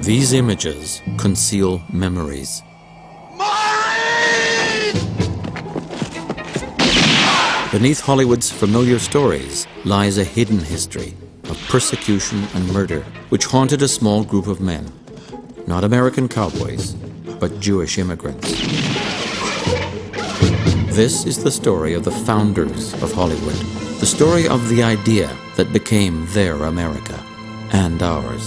These images conceal memories. Beneath Hollywood's familiar stories lies a hidden history of persecution and murder which haunted a small group of men, not American cowboys, but Jewish immigrants. This is the story of the founders of Hollywood, the story of the idea that became their America and ours.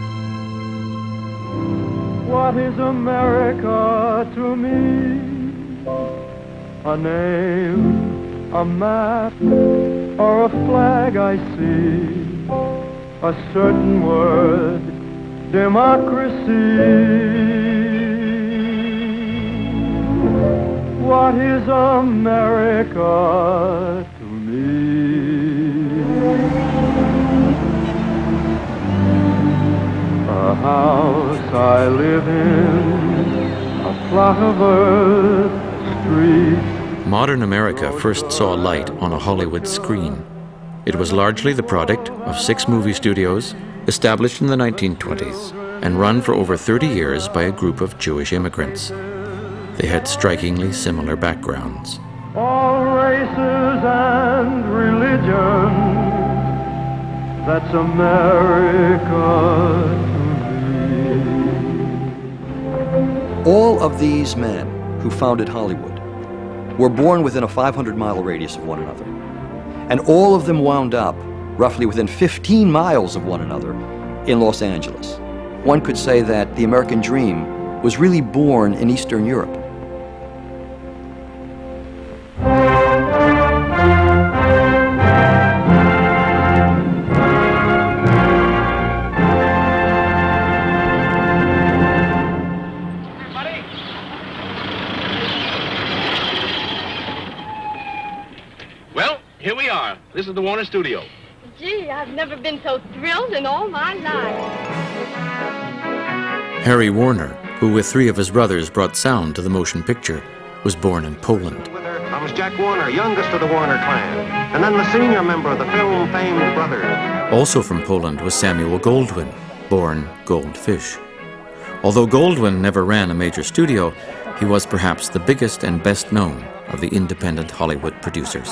What is America to me? A name, a map, or a flag I see, a certain word, democracy. What is America to me? A house I live in, a plot of earth, a street. Modern America first saw light on a Hollywood screen. It was largely the product of 6 movie studios established in the 1920s and run for over 30 years by a group of Jewish immigrants. They had strikingly similar backgrounds. All races and religions, that's America to me. All of these men who founded Hollywood were born within a 500-mile radius of one another. And all of them wound up roughly within 15 miles of one another in Los Angeles. One could say that the American dream was really born in Eastern Europe. Here we are. This is the Warner Studio. Gee, I've never been so thrilled in all my life. Harry Warner, who with 3 of his brothers brought sound to the motion picture, was born in Poland. Comes Jack Warner, youngest of the Warner clan, and then the senior member of the film-famed brothers. Also from Poland was Samuel Goldwyn, born Goldfish. Although Goldwyn never ran a major studio, he was perhaps the biggest and best known of the independent Hollywood producers.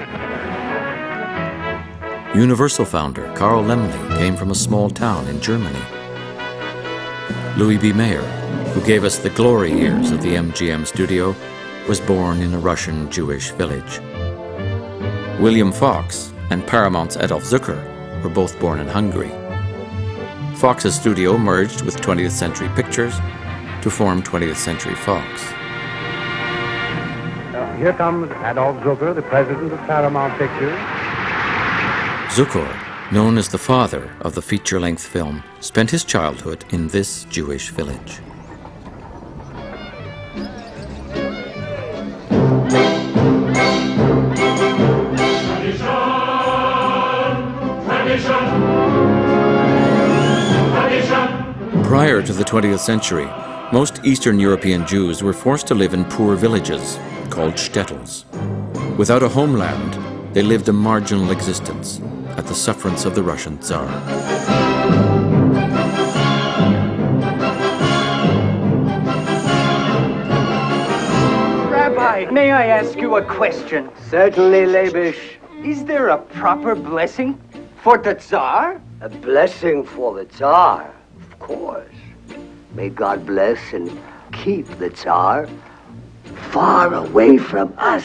Universal founder Carl Laemmle came from a small town in Germany. Louis B. Mayer, who gave us the glory years of the MGM studio, was born in a Russian Jewish village. William Fox and Paramount's Adolph Zukor were both born in Hungary. Fox's studio merged with 20th Century Pictures to form 20th Century Fox. Here comes Adolph Zukor, the president of Paramount Pictures. Zukor, known as the father of the feature-length film, spent his childhood in this Jewish village. Prior to the 20th century, most Eastern European Jews were forced to live in poor villages called shtetls. Without a homeland, they lived a marginal existence at the sufferance of the Russian Tsar. Rabbi, may I ask you a question? Certainly, Leibish. Is there a proper blessing for the Tsar? A blessing for the Tsar, of course. May God bless and keep the Tsar far away from us.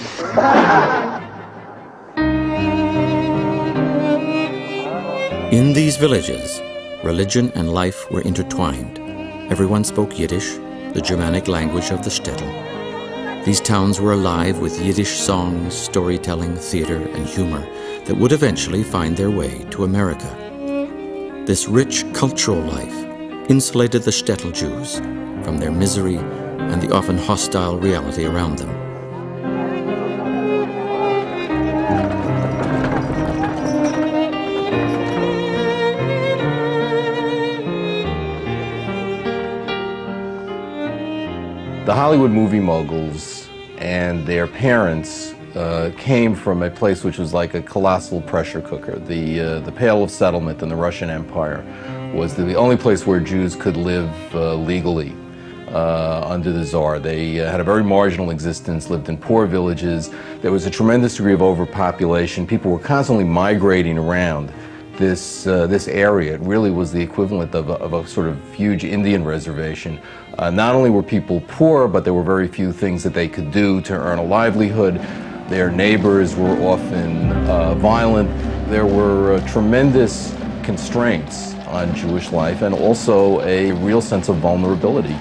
In these villages, religion and life were intertwined. Everyone spoke Yiddish, the Germanic language of the shtetl. These towns were alive with Yiddish songs, storytelling, theater, and humor that would eventually find their way to America. This rich cultural life insulated the shtetl Jews from their misery and the often hostile reality around them. The Hollywood movie moguls and their parents came from a place which was like a colossal pressure cooker, the Pale of Settlement in the Russian Empire, was the only place where Jews could live legally under the Tsar. They had a very marginal existence, lived in poor villages. There was a tremendous degree of overpopulation. People were constantly migrating around this area. It really was the equivalent of a sort of huge Indian reservation. Not only were people poor, but there were very few things that they could do to earn a livelihood. Their neighbors were often violent. There were tremendous constraints on Jewish life and also a real sense of vulnerability.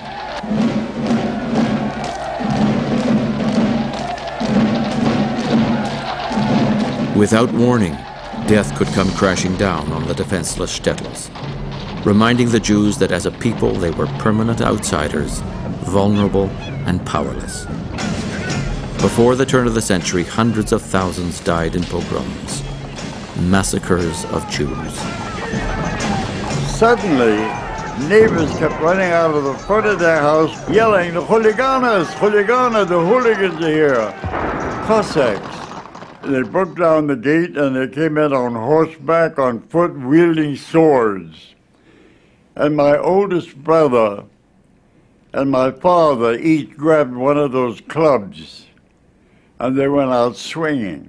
Without warning, death could come crashing down on the defenseless shtetls, reminding the Jews that as a people they were permanent outsiders, vulnerable and powerless. Before the turn of the century, hundreds of thousands died in pogroms, massacres of Jews. Suddenly, neighbors kept running out of the front of their house yelling, "The hooligans, hooligans, the hooligans are here." Cossacks. They broke down the gate and they came in on horseback, on foot, wielding swords. And my oldest brother and my father each grabbed one of those clubs and they went out swinging.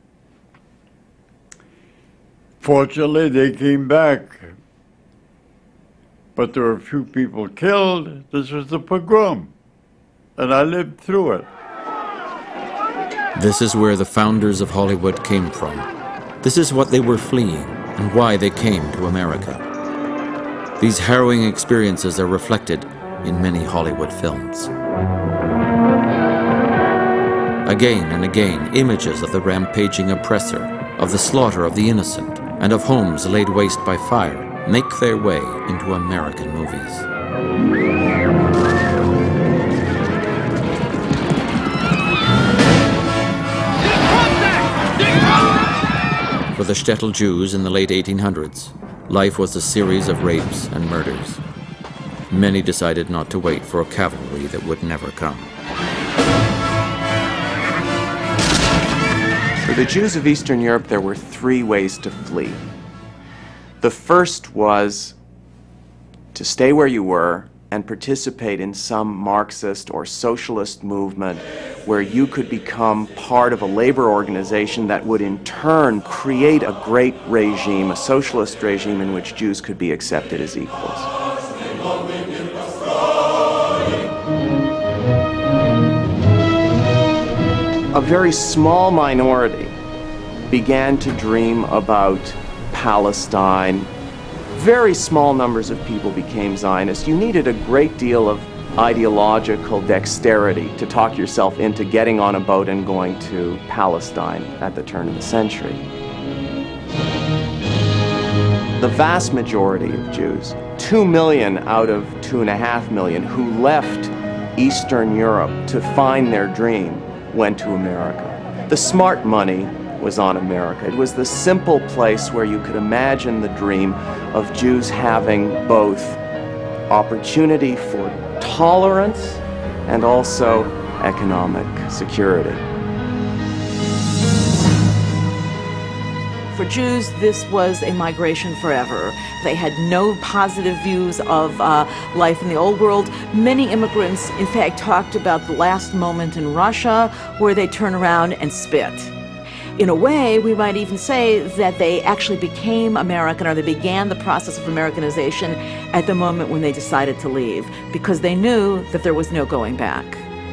Fortunately, they came back, but there were a few people killed. This was the pogrom, and I lived through it. This is where the founders of Hollywood came from. This is what they were fleeing and why they came to America. These harrowing experiences are reflected in many Hollywood films. Again and again, images of the rampaging oppressor, of the slaughter of the innocent, and of homes laid waste by fire make their way into American movies. For the shtetl Jews in the late 1800s, life was a series of rapes and murders. Many decided not to wait for a cavalry that would never come. For the Jews of Eastern Europe, there were three ways to flee. The first was to stay where you were and participate in some Marxist or socialist movement where you could become part of a labor organization that would in turn create a great regime, a socialist regime in which Jews could be accepted as equals. A very small minority began to dream about Palestine. Very small numbers of people became Zionists. You needed a great deal of ideological dexterity to talk yourself into getting on a boat and going to Palestine at the turn of the century. The vast majority of Jews, 2 million out of 2.5 million, who left Eastern Europe to find their dream, went to America. The smart money was on America. It was the simple place where you could imagine the dream of Jews having both opportunity for tolerance and also economic security. For Jews, this was a migration forever. They had no positive views of life in the old world. Many immigrants, in fact, talked about the last moment in Russia where they turn around and spit. In a way, we might even say that they actually became American, or they began the process of Americanization at the moment when they decided to leave, because they knew that there was no going back.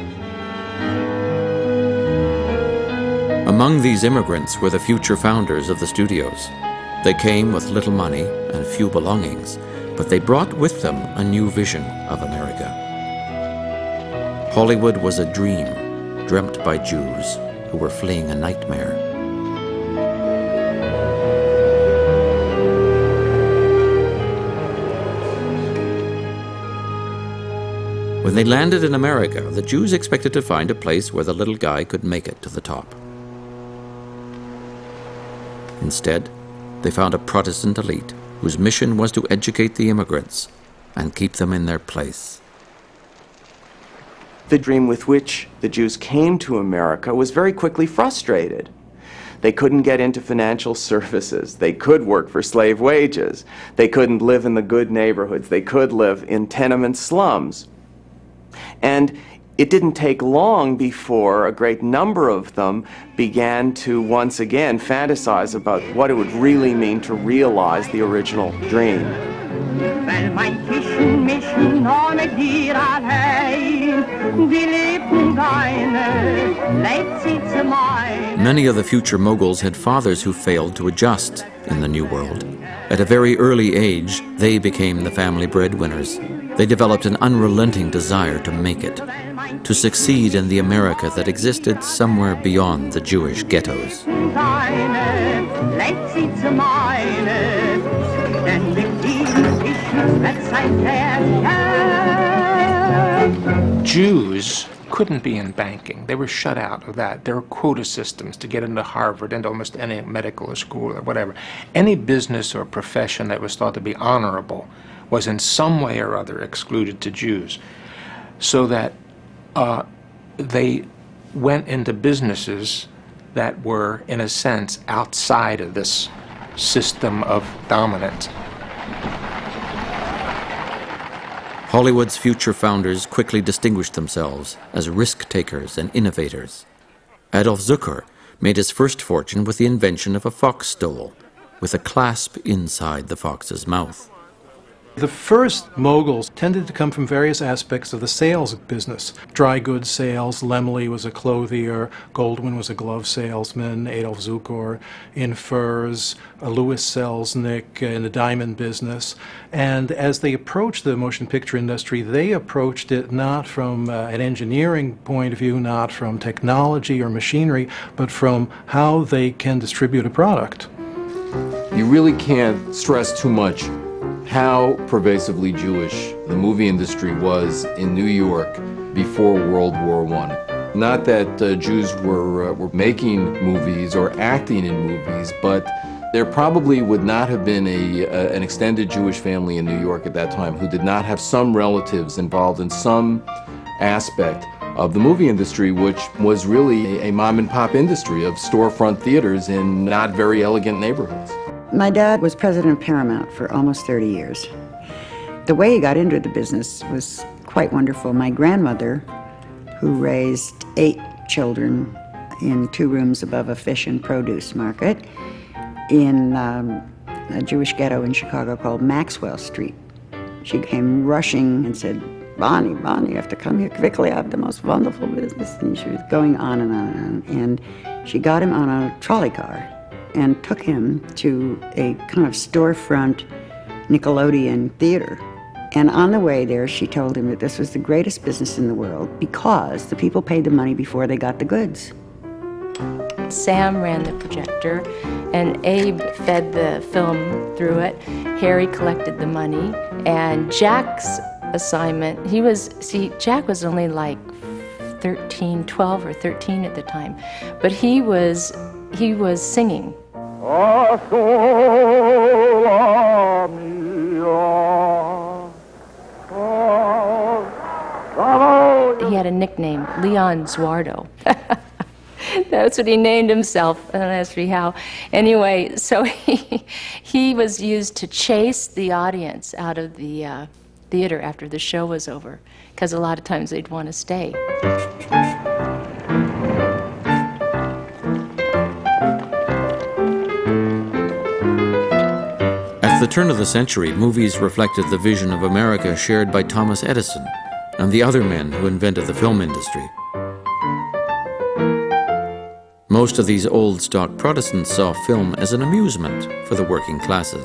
Among these immigrants were the future founders of the studios. They came with little money and few belongings, but they brought with them a new vision of America. Hollywood was a dream dreamt by Jews who were fleeing a nightmare. When they landed in America, the Jews expected to find a place where the little guy could make it to the top. Instead, they found a Protestant elite whose mission was to educate the immigrants and keep them in their place. The dream with which the Jews came to America was very quickly frustrated. They couldn't get into financial services. They could work for slave wages. They couldn't live in the good neighborhoods. They could live in tenement slums. And it didn't take long before a great number of them began to once again fantasize about what it would really mean to realize the original dream. Many of the future moguls had fathers who failed to adjust in the New World. At a very early age, they became the family breadwinners. They developed an unrelenting desire to make it, to succeed in the America that existed somewhere beyond the Jewish ghettos. Jews couldn't be in banking. They were shut out of that. There were quota systems to get into Harvard, into almost any medical school or whatever. Any business or profession that was thought to be honorable was in some way or other excluded to Jews. So that they went into businesses that were, in a sense, outside of this system of dominance. Hollywood's future founders quickly distinguished themselves as risk-takers and innovators. Adolph Zukor made his first fortune with the invention of a fox stole, with a clasp inside the fox's mouth. The first moguls tended to come from various aspects of the sales business. Dry goods sales, Laemmle was a clothier, Goldwyn was a glove salesman, Adolph Zukor in furs, Louis Selznick in the diamond business. And as they approached the motion picture industry, they approached it not from an engineering point of view, not from technology or machinery, but from how they can distribute a product. You really can't stress too much how pervasively Jewish the movie industry was in New York before World War I. Not that Jews were making movies or acting in movies, but there probably would not have been an extended Jewish family in New York at that time who did not have some relatives involved in some aspect of the movie industry, which was really a mom-and-pop industry of storefront theaters in not very elegant neighborhoods. My dad was president of Paramount for almost 30 years. The way he got into the business was quite wonderful. My grandmother, who raised 8 children in 2 rooms above a fish and produce market in a Jewish ghetto in Chicago called Maxwell Street. She came rushing and said, Bonnie, you have to come here quickly. I have the most wonderful business. And she was going on and on and on. And she got him on a trolley car and took him to a kind of storefront Nickelodeon theater. And on the way there, she told him that this was the greatest business in the world because the people paid the money before they got the goods. Sam ran the projector, and Abe fed the film through it. Harry collected the money, and Jack's assignment, Jack was only like 12 or 13 at the time, but he was singing. He had a nickname, Leon Zuardo. That's what he named himself, and that's how. Anyway, so he was used to chase the audience out of the theater after the show was over, because a lot of times they'd want to stay. At the turn of the century, movies reflected the vision of America shared by Thomas Edison and the other men who invented the film industry. Most of these old stock Protestants saw film as an amusement for the working classes.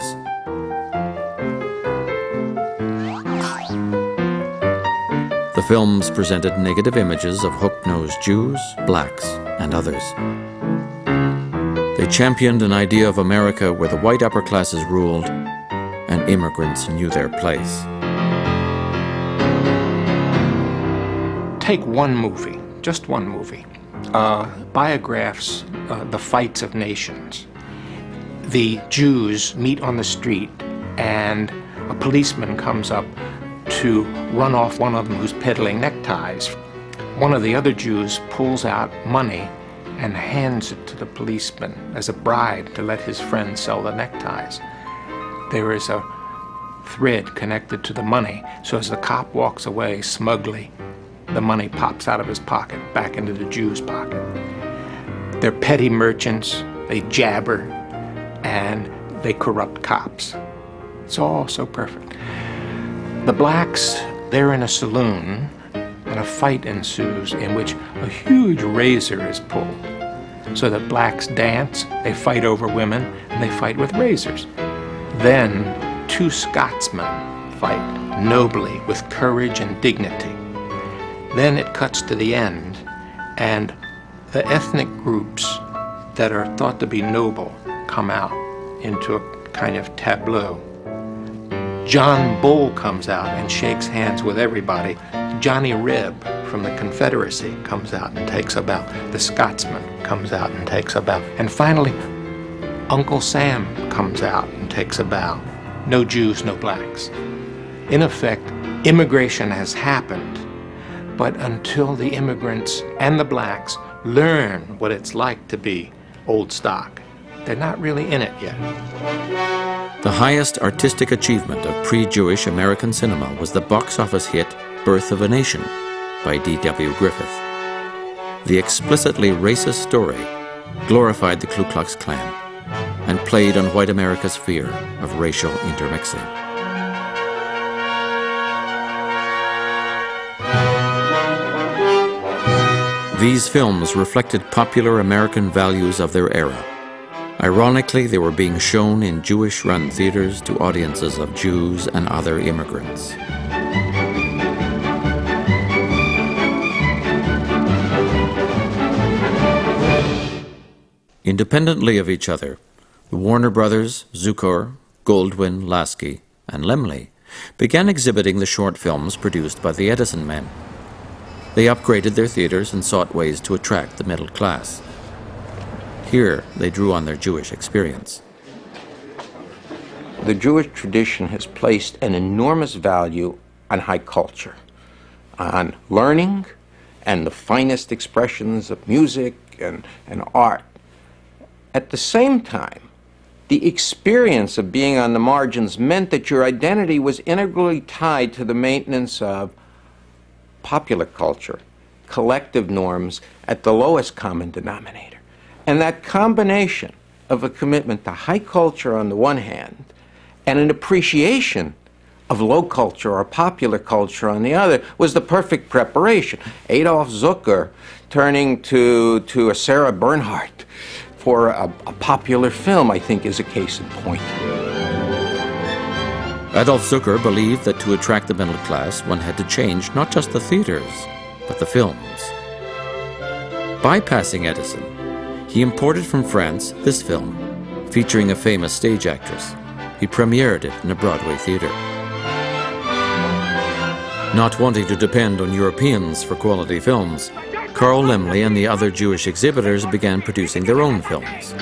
The films presented negative images of hook-nosed Jews, blacks, and others. They championed an idea of America where the white upper classes ruled and immigrants knew their place. Take one movie, just one movie. Biographs, The Fights of Nations. The Jews meet on the street and a policeman comes up to run off one of them who's peddling neckties. One of the other Jews pulls out money and hands it to the policeman as a bribe to let his friend sell the neckties. There is a thread connected to the money, so as the cop walks away smugly, the money pops out of his pocket back into the Jew's pocket. They're petty merchants, they jabber, and they corrupt cops. It's all so perfect. The blacks, they're in a saloon, and a fight ensues in which a huge razor is pulled. So the blacks dance, they fight over women, and they fight with razors. Then two Scotsmen fight nobly with courage and dignity. Then it cuts to the end, and the ethnic groups that are thought to be noble come out into a kind of tableau. John Bull comes out and shakes hands with everybody. Johnny Reb from the Confederacy comes out and takes a bow. The Scotsman comes out and takes a bow. And finally, Uncle Sam comes out and takes a bow. No Jews, no blacks. In effect, immigration has happened, but until the immigrants and the blacks learn what it's like to be old stock, they're not really in it yet. The highest artistic achievement of pre-Jewish American cinema was the box office hit Birth of a Nation by D.W. Griffith. The explicitly racist story glorified the Ku Klux Klan and played on white America's fear of racial intermixing. These films reflected popular American values of their era. Ironically, they were being shown in Jewish-run theaters to audiences of Jews and other immigrants. Independently of each other, the Warner brothers, Zukor, Goldwyn, Lasky, and Laemmle began exhibiting the short films produced by the Edison men. They upgraded their theaters and sought ways to attract the middle class. Here, they drew on their Jewish experience. The Jewish tradition has placed an enormous value on high culture, on learning and the finest expressions of music and art. At the same time, the experience of being on the margins meant that your identity was integrally tied to the maintenance of popular culture, collective norms at the lowest common denominator. And that combination of a commitment to high culture on the one hand and an appreciation of low culture or popular culture on the other was the perfect preparation. Adolph Zukor turning to a Sarah Bernhardt for a popular film, I think, is a case in point. Adolph Zukor believed that to attract the middle class, one had to change not just the theaters, but the films. Bypassing Edison, he imported from France this film, featuring a famous stage actress. He premiered it in a Broadway theater. Not wanting to depend on Europeans for quality films, Carl Laemmle and the other Jewish exhibitors began producing their own films.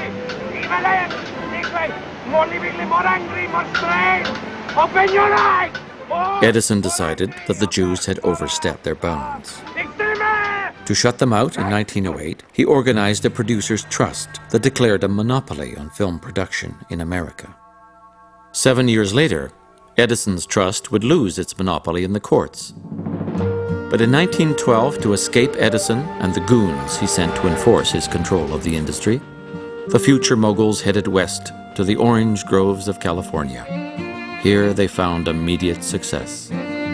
Edison decided that the Jews had overstepped their bounds. To shut them out in 1908, he organized a producers' trust that declared a monopoly on film production in America. 7 years later, Edison's trust would lose its monopoly in the courts. But in 1912, to escape Edison and the goons he sent to enforce his control of the industry, the future moguls headed west to the orange groves of California. Here they found immediate success.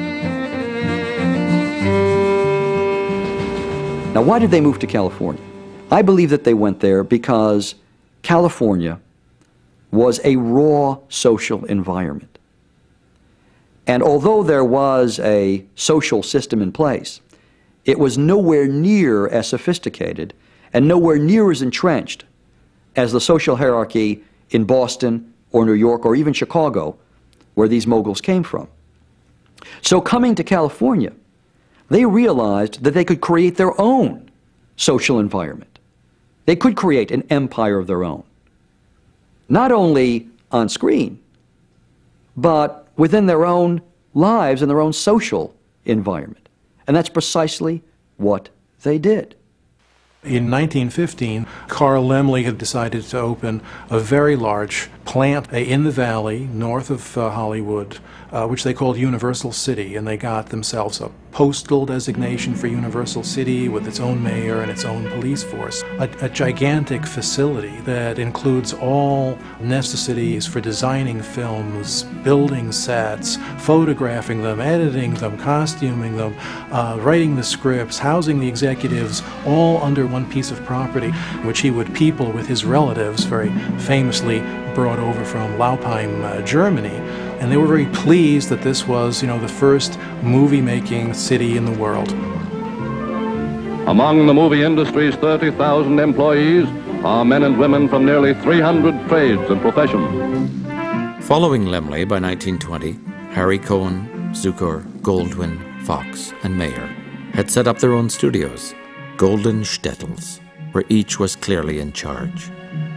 Now, why did they move to California? I believe that they went there because California was a raw social environment. And although there was a social system in place, it was nowhere near as sophisticated and nowhere near as entrenched as the social hierarchy in Boston or New York or even Chicago, where these moguls came from. So coming to California, they realized that they could create their own social environment. They could create an empire of their own, not only on screen, but within their own lives and their own social environment. And that's precisely what they did. In 1915, Carl Laemmle had decided to open a very large plant in the valley north of Hollywood, which they called Universal City, and they got themselves a postal designation for Universal City with its own mayor and its own police force. A gigantic facility that includes all necessities for designing films, building sets, photographing them, editing them, costuming them, writing the scripts, housing the executives, all under one piece of property, which he would people with his relatives, very famously brought over from Laupheim, Germany. And they were very pleased that this was, the first movie-making city in the world. Among the movie industry's 30,000 employees are men and women from nearly 300 trades and professions. Following Laemmle by 1920, Harry Cohn, Zukor, Goldwyn, Fox, and Mayer had set up their own studios, golden shtetls, where each was clearly in charge.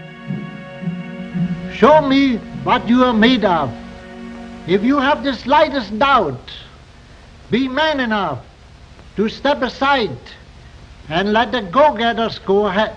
Show me what you are made of. If you have the slightest doubt, be man enough to step aside and let the go-getters go ahead.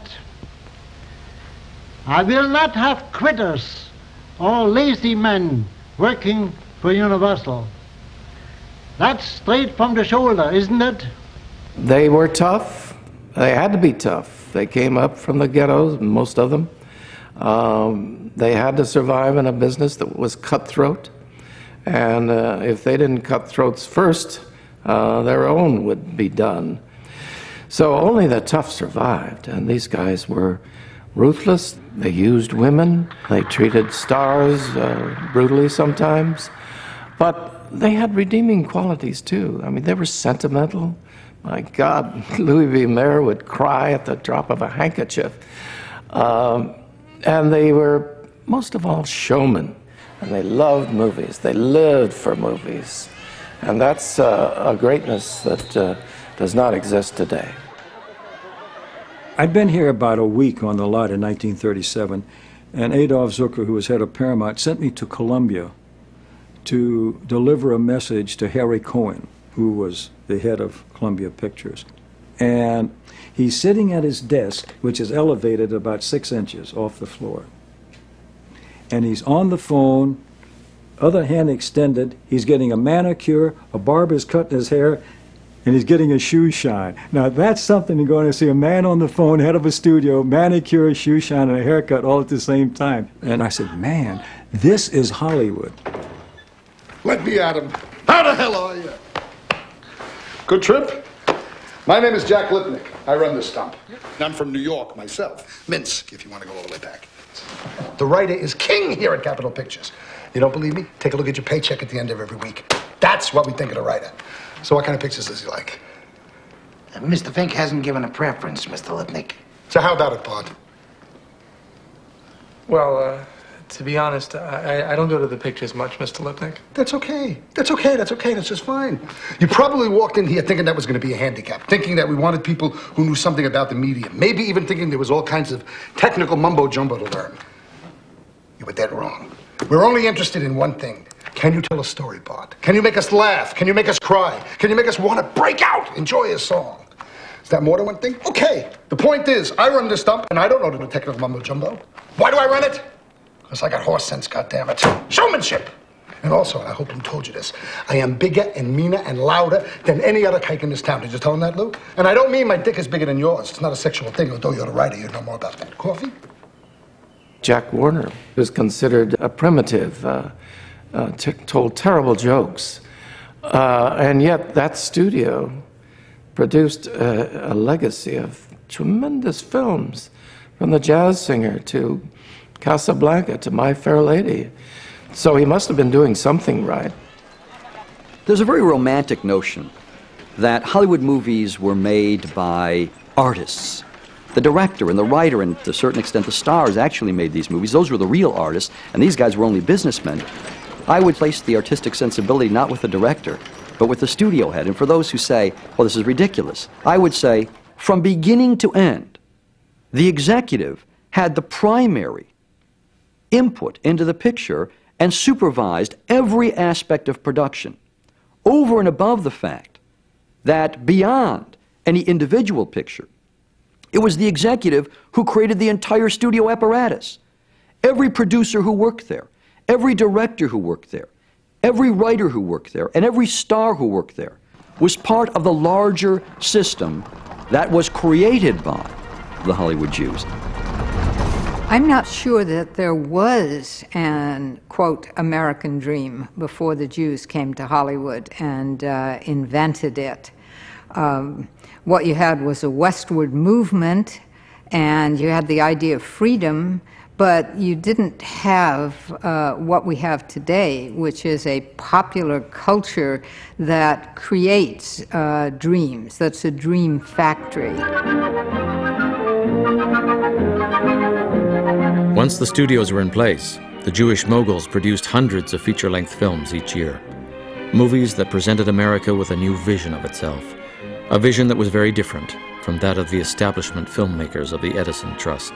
I will not have quitters or lazy men working for Universal. That's straight from the shoulder, isn't it? They were tough. They had to be tough. They came up from the ghettos, most of them. They had to survive in a business that was cutthroat. And if they didn't cut throats first, their own would be done. So only the tough survived, and these guys were ruthless. They used women. They treated stars brutally sometimes. But they had redeeming qualities, too. I mean, they were sentimental. My God, Louis V. Mayer would cry at the drop of a handkerchief. And they were, most of all, showmen. And they loved movies. They lived for movies. And that's a greatness that does not exist today. I'd been here about a week on the lot in 1937, and Adolph Zukor, who was head of Paramount, sent me to Columbia to deliver a message to Harry Cohn, who was the head of Columbia Pictures. And he's sitting at his desk, which is elevated about 6 inches off the floor. And he's on the phone, other hand extended. He's getting a manicure, a barber's cutting his hair, and he's getting a shoe shine. Now that's something you're going to see, a man on the phone, head of a studio, manicure, shoe shine, and a haircut all at the same time. And I said, man, this is Hollywood. Let me at him. How the hell are you? Good trip? My name is Jack Lipnick. I run this stump. I'm from New York myself. Minsk, if you want to go all the way back. The writer is king here at Capitol Pictures. You don't believe me? Take a look at your paycheck at the end of every week. That's what we think of the writer. So what kind of pictures does he like? Mr. Fink hasn't given a preference, Mr. Lipnick. So how about it, Bart? Well, to be honest, I don't go to the pictures much, Mr. Lipnick. That's okay. That's okay. That's okay. That's just fine. You probably walked in here thinking that was going to be a handicap, thinking that we wanted people who knew something about the medium, maybe even thinking there was all kinds of technical mumbo-jumbo to learn. You were dead wrong. We're only interested in one thing. Can you tell a story, Bart? Can you make us laugh? Can you make us cry? Can you make us want to break out, enjoy a song? Is that more than one thing? Okay. The point is, I run this stump, and I don't know the technical mumbo-jumbo. Why do I run it? Because I got horse sense, goddammit. Showmanship! And also, and I hope Lou told you this, I am bigger and meaner and louder than any other kike in this town. Did you tell him that, Lou? And I don't mean my dick is bigger than yours. It's not a sexual thing, although you're the writer, you know more about that. Coffee? Jack Warner was considered a primitive, told terrible jokes. And yet that studio produced a legacy of tremendous films, from The Jazz Singer to Casablanca to My Fair Lady. So he must have been doing something right. There's a very romantic notion that Hollywood movies were made by artists. The director and the writer, and to a certain extent the stars, actually made these movies. Those were the real artists, and these guys were only businessmen. I would place the artistic sensibility not with the director, but with the studio head. And for those who say, well, this is ridiculous, I would say, from beginning to end, the executive had the primary input into the picture and supervised every aspect of production, over and above the fact that beyond any individual picture, It was the executive who created the entire studio apparatus. Every producer who worked there, every director who worked there, every writer who worked there, and every star who worked there was part of the larger system that was created by the Hollywood Jews. I'm not sure that there was an, quote, American dream before the Jews came to Hollywood and invented it. What you had was a westward movement, and you had the idea of freedom, but you didn't have what we have today, which is a popular culture that creates dreams. That's a dream factory. Once the studios were in place, the Jewish moguls produced hundreds of feature-length films each year. Movies that presented America with a new vision of itself. A vision that was very different from that of the establishment filmmakers of the Edison Trust.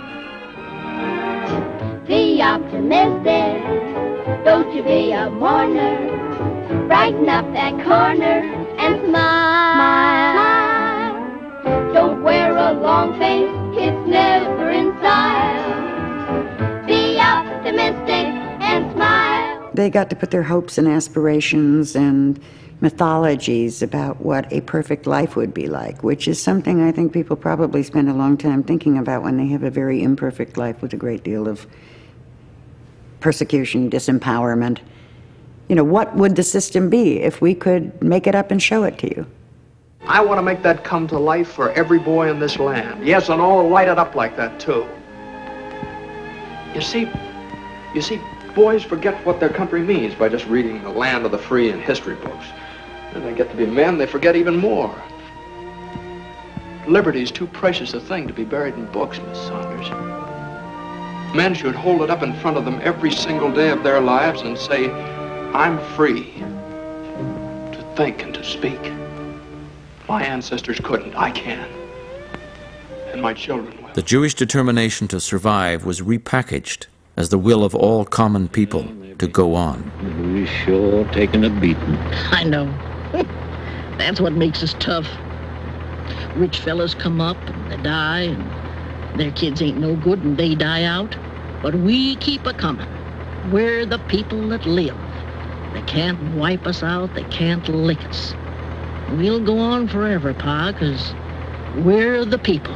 Be optimistic, don't you be a mourner. Brighten up that corner and smile. Don't wear a long face, it's never in style. Be optimistic and smile. They got to put their hopes and aspirations and mythologies about what a perfect life would be like, which is something I think people probably spend a long time thinking about when they have a very imperfect life with a great deal of persecution, disempowerment. You know, what would the system be if we could make it up and show it to you? I want to make that come to life for every boy in this land. Yes, and all light it up like that, too. You see, boys forget what their country means by just reading The Land of the Free in history books. When they get to be men, they forget even more. Liberty's too precious a thing to be buried in books, Miss Saunders. Men should hold it up in front of them every single day of their lives and say, I'm free to think and to speak. My ancestors couldn't, I can. And my children will. The Jewish determination to survive was repackaged as the will of all common people to go on. We're sure taking a beating. I know. That's what makes us tough. Rich fellas come up and they die, and their kids ain't no good and they die out. But we keep a-coming. We're the people that live. They can't wipe us out, they can't lick us. We'll go on forever, Pa, 'cause we're the people.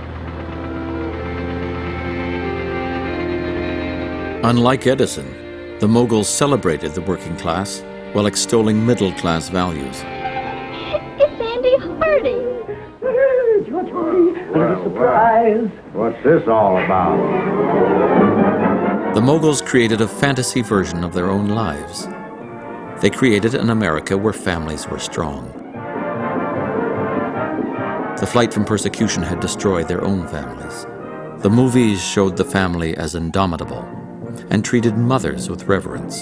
Unlike Edison, the moguls celebrated the working class while extolling middle-class values. It's Andy Hardy. Well, surprise. What's this all about? The moguls created a fantasy version of their own lives. They created an America where families were strong. The flight from persecution had destroyed their own families. The movies showed the family as indomitable and treated mothers with reverence.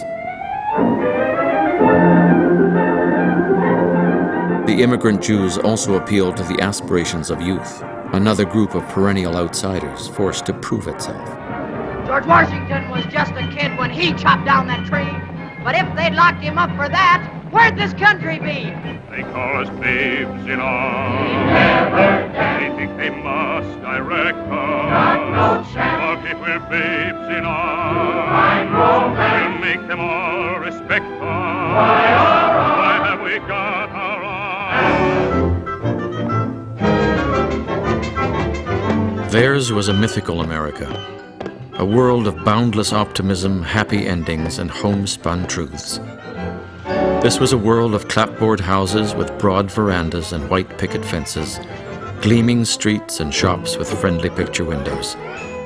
The immigrant Jews also appealed to the aspirations of youth, another group of perennial outsiders forced to prove itself. George Washington was just a kid when he chopped down that tree. But if they'd locked him up for that, where'd this country be? They call us babes in arms. They think they must direct us. But if we're babes in arms, we'll make them all respect us. Why have we got our arms? Theirs was a mythical America, a world of boundless optimism, happy endings, and homespun truths. This was a world of clapboard houses with broad verandas and white picket fences, gleaming streets and shops with friendly picture windows.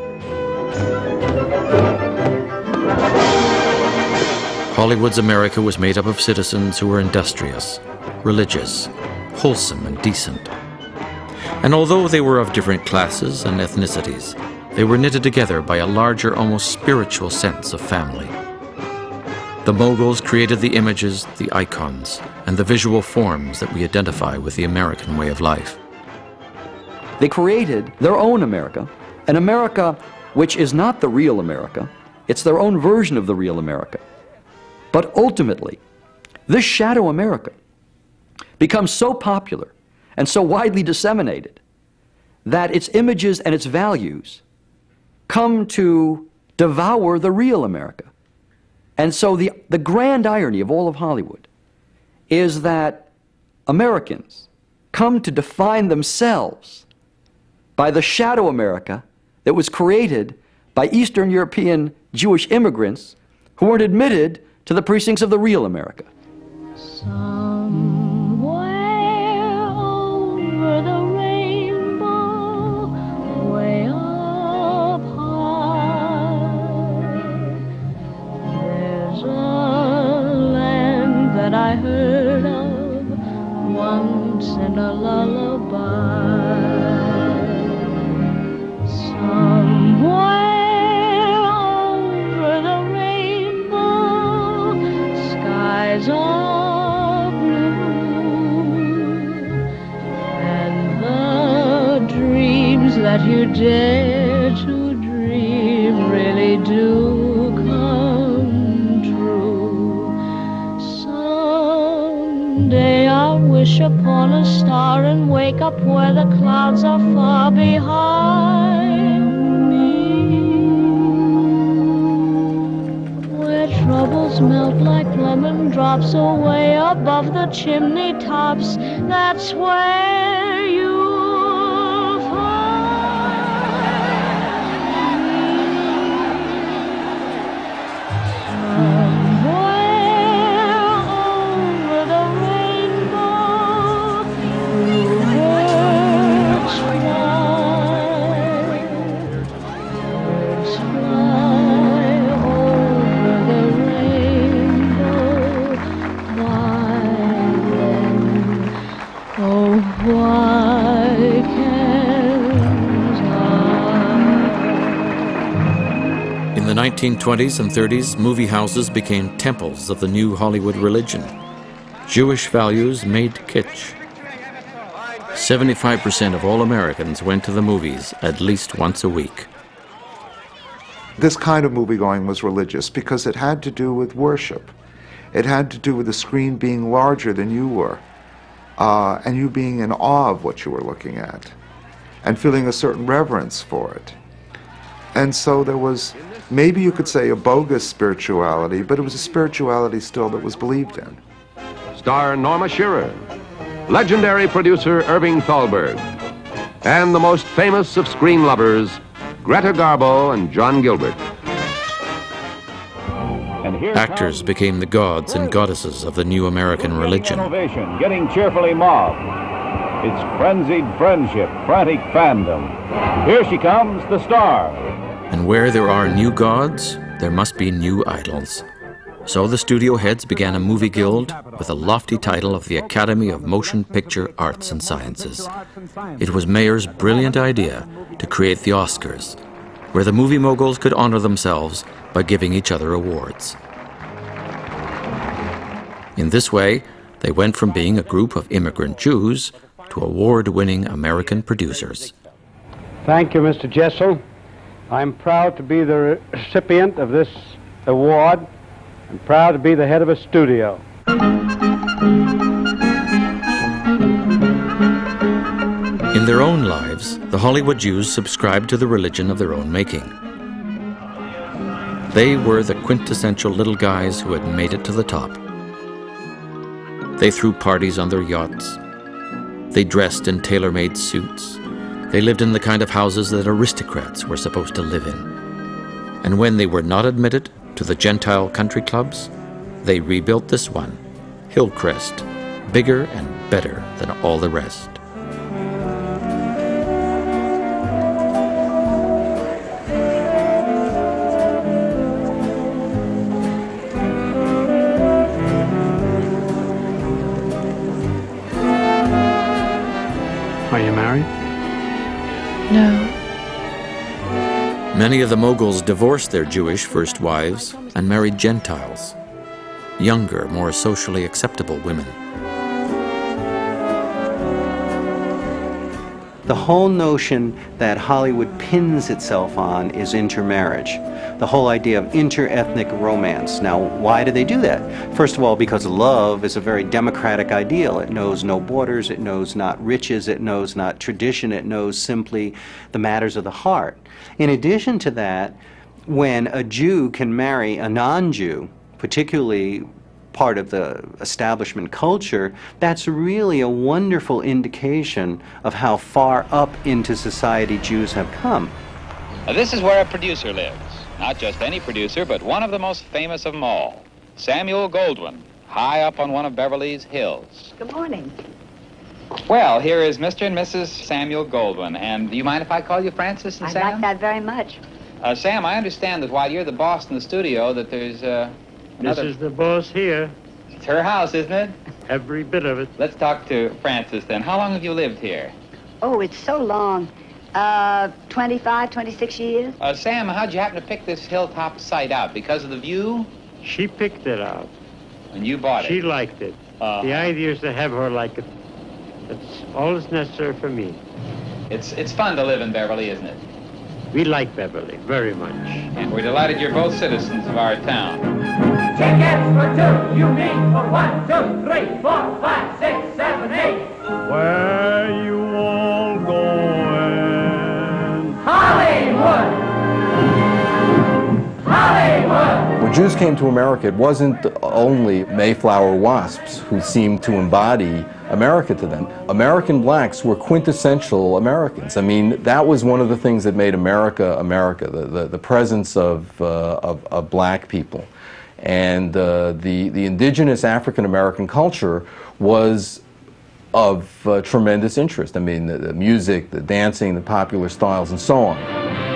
Hollywood's America was made up of citizens who were industrious, religious, wholesome, and decent. And although they were of different classes and ethnicities, they were knitted together by a larger, almost spiritual sense of family. The moguls created the images, the icons, and the visual forms that we identify with the American way of life. They created their own America, an America which is not the real America. It's their own version of the real America. But ultimately, this shadow America becomes so popular and so widely disseminated that its images and its values come to devour the real America. And so the grand irony of all of Hollywood is that Americans come to define themselves by the shadow America that was created by Eastern European Jewish immigrants who weren't admitted to the precincts of the real America. Somewhere over the rainbow, way up high, there's a land that I heard of once in a lullaby. Somewhere over the rainbow, skies are blue, and the dreams that you dare to dream really do come true. Someday I'll wish upon a star and wake up where the clouds are far behind me, where troubles melt like lemon drops away above the chimney tops. That's where you'll find me. Somewhere over the rainbow, birds fly over the rainbow. Why then, oh, why can't I? In the 1920s and 30s, movie houses became temples of the new Hollywood religion. Jewish values made kitsch. 75% of all Americans went to the movies at least once a week. This kind of movie-going was religious because it had to do with worship. It had to do with the screen being larger than you were, and you being in awe of what you were looking at, and feeling a certain reverence for it. And so there was, maybe you could say, a bogus spirituality, but it was a spirituality still that was believed in. Star Norma Shearer, legendary producer Irving Thalberg, and the most famous of screen lovers, Greta Garbo and John Gilbert. Actors became the gods and goddesses of the new American religion. Innovation getting cheerfully mobbed. It's frenzied friendship, frantic fandom. Here she comes, the star. And where there are new gods, there must be new idols. So the studio heads began a movie guild with the lofty title of the Academy of Motion Picture Arts and Sciences. It was Mayer's brilliant idea to create the Oscars, where the movie moguls could honor themselves by giving each other awards. In this way, they went from being a group of immigrant Jews to award-winning American producers. Thank you, Mr. Jessel. I'm proud to be the recipient of this award. I'm proud to be the head of a studio. In their own lives, the Hollywood Jews subscribed to the religion of their own making. They were the quintessential little guys who had made it to the top. They threw parties on their yachts. They dressed in tailor-made suits. They lived in the kind of houses that aristocrats were supposed to live in. And when they were not admitted to the Gentile country clubs, they rebuilt this one, Hillcrest, bigger and better than all the rest. Are you married? No. Many of the moguls divorced their Jewish first wives and married Gentiles, younger, more socially acceptable women. The whole notion that Hollywood pins itself on is intermarriage. The whole idea of inter-ethnic romance. Now, why do they do that? First of all, because love is a very democratic ideal. It knows no borders, it knows not riches, it knows not tradition, it knows simply the matters of the heart. In addition to that, when a Jew can marry a non-Jew, particularly part of the establishment culture, that's really a wonderful indication of how far up into society Jews have come. This is where a producer lives. Not just any producer, but one of the most famous of them all, Samuel Goldwyn, high up on one of Beverly's hills. Good morning. Well, here is Mr. and Mrs. Samuel Goldwyn. And do you mind if I call you Francis and Sam? I'd like that very much. Sam, I understand that while you're the boss in the studio, that there's This is the boss here. It's her house, isn't it? Every bit of it. Let's talk to Francis then. How long have you lived here? Oh, it's so long. 25, 26 years. Sam, how'd you happen to pick this hilltop site out? Because of the view? She picked it out. And you bought it? She liked it. The idea is to have her like it. That's all that's necessary for me. It's fun to live in Beverly, isn't it? We like Beverly very much. And we're delighted you're both citizens of our town. Tickets for two, you mean for 1, 2, 3, 4, 5, 6, 7, 8. Where you all going? Hollywood! Hollywood! When Jews came to America, it wasn't only Mayflower wasps who seemed to embody America to them. American blacks were quintessential Americans. I mean, that was one of the things that made America America, the presence of black people. And the indigenous African American culture was of tremendous interest. I mean, the music, the dancing, the popular styles, and so on.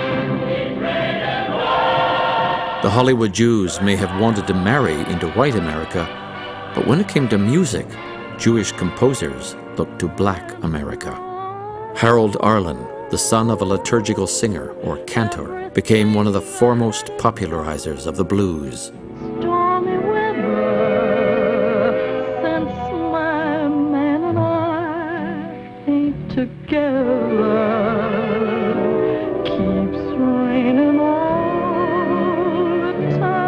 The Hollywood Jews may have wanted to marry into white America, but when it came to music, Jewish composers looked to black America. Harold Arlen, the son of a liturgical singer or cantor, became one of the foremost popularizers of the blues. Stormy weather, since my man and I ain't together, keeps raining all the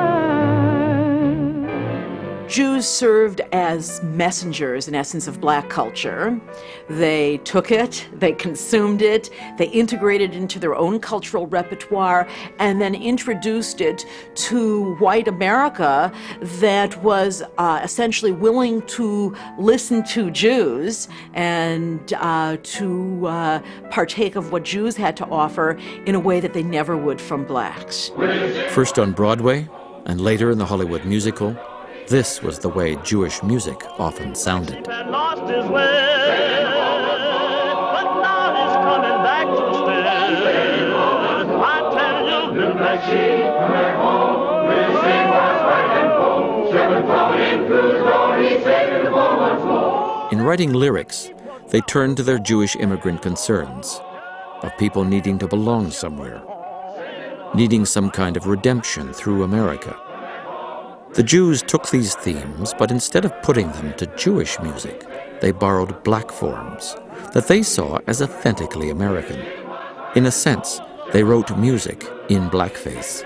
time. Jews served as messengers, in essence, of black culture. They took it, they consumed it, they integrated it into their own cultural repertoire, and then introduced it to white America that was essentially willing to listen to Jews and to partake of what Jews had to offer in a way that they never would from blacks. First on Broadway, and later in the Hollywood musical, this was the way Jewish music often sounded. Had lost his way, but now he's coming back to stay. I tell you, little black sheep, come back home. We'll sing what's right and cold. Shepherd coming in through the door, he's saving the boy once more. In writing lyrics, they turned to their Jewish immigrant concerns of people needing to belong somewhere, needing some kind of redemption through America. The Jews took these themes, but instead of putting them to Jewish music, they borrowed black forms that they saw as authentically American. In a sense, they wrote music in blackface.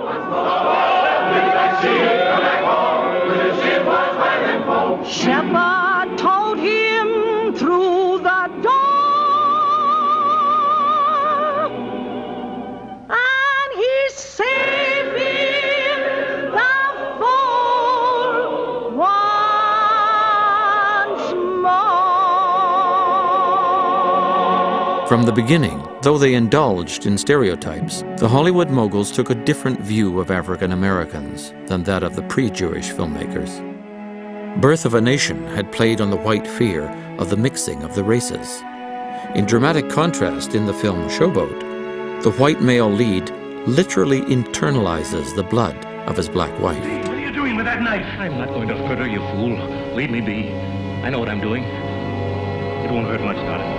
Shepherd told him through the door, and he saved him the fold once more. From the beginning, though they indulged in stereotypes, the Hollywood moguls took a different view of African Americans than that of the pre-Jewish filmmakers. Birth of a Nation had played on the white fear of the mixing of the races. In dramatic contrast, in the film Showboat, the white male lead literally internalizes the blood of his black wife. What are you doing with that knife? I'm not going to hurt her, you fool. Leave me be. I know what I'm doing. It won't hurt much, darling.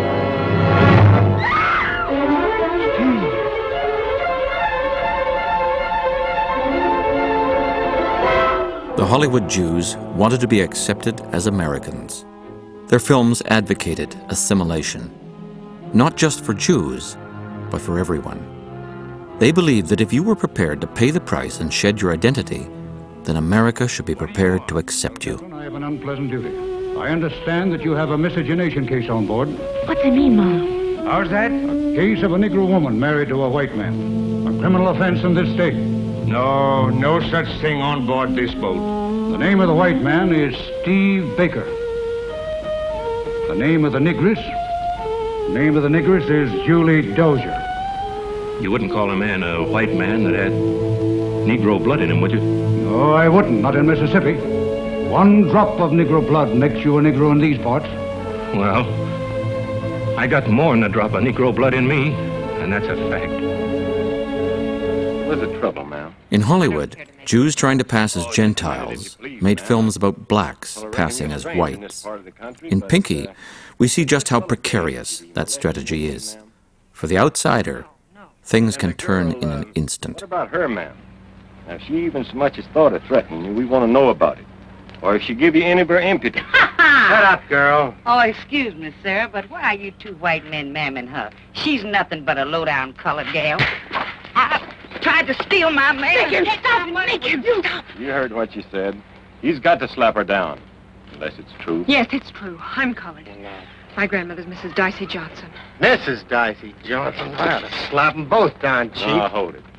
The Hollywood Jews wanted to be accepted as Americans. Their films advocated assimilation. not just for Jews, but for everyone. They believed that if you were prepared to pay the price and shed your identity, then America should be prepared to accept you. I have an unpleasant duty. I understand that you have a miscegenation case on board. What's it mean, Mom? How's that? A case of a Negro woman married to a white man. A criminal offense in this state. No such thing on board this boat. The name of the white man is Steve Baker. The name of the negress is Julie Dozier. You wouldn't call a man a white man that had Negro blood in him, would you? No, I wouldn't, not in Mississippi. One drop of Negro blood makes you a Negro in these parts. Well, I got more than a drop of Negro blood in me, and that's a fact. What's the trouble, ma'am? In Hollywood, Jews trying to pass as Gentiles made films about blacks passing as whites. In Pinky, we see just how precarious that strategy is. For the outsider, things can turn in an instant. What about her, ma'am? Now, if she even so much as thought of threatening you, we want to know about it. Or if she give you any of her impudence. Shut up, girl. Oh, excuse me, sir, but why are you two white men mamming her? She's nothing but a low-down colored gal. Tried to steal my man. Make him stop. You heard what she said. He's got to slap her down. Unless it's true. Yes, it's true. I'm colored. My grandmother's Mrs. Dicey Johnson. Mrs. Dicey Johnson? I ought to slap them both down, Chief. Now, hold it.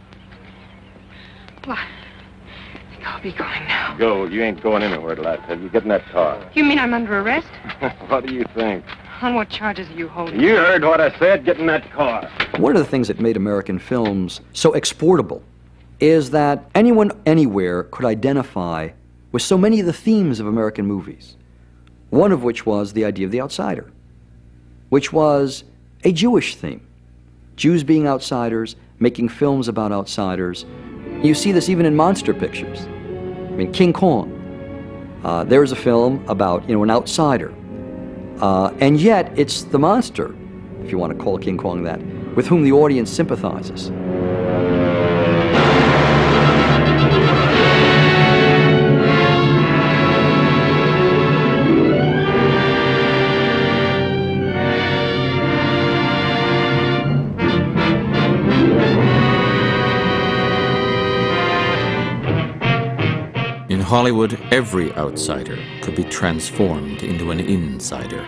Well, I think I'll be going now. Go. You ain't going anywhere till I tell you. Get in that car. You mean I'm under arrest? What do you think? On what charges are you holding? You heard what I said. Get in that car. One of the things that made American films so exportable is that anyone, anywhere could identify with so many of the themes of American movies. One of which was the idea of the outsider, which was a Jewish theme. Jews being outsiders, making films about outsiders. You see this even in monster pictures. I mean, King Kong. There's a film about, an outsider. And yet, it's the monster, if you want to call King Kong that, with whom the audience sympathizes. In Hollywood, every outsider could be transformed into an insider.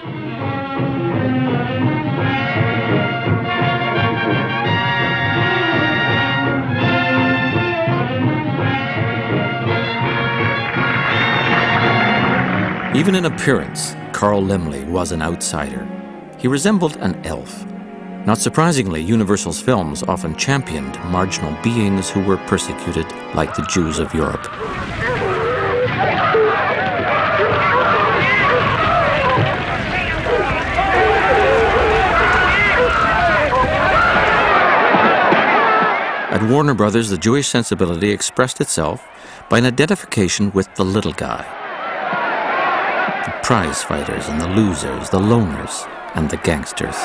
Even in appearance, Carl Laemmle was an outsider. He resembled an elf. Not surprisingly, Universal's films often championed marginal beings who were persecuted like the Jews of Europe. At Warner Brothers, the Jewish sensibility expressed itself by an identification with the little guy. The prize fighters and the losers, the loners and the gangsters.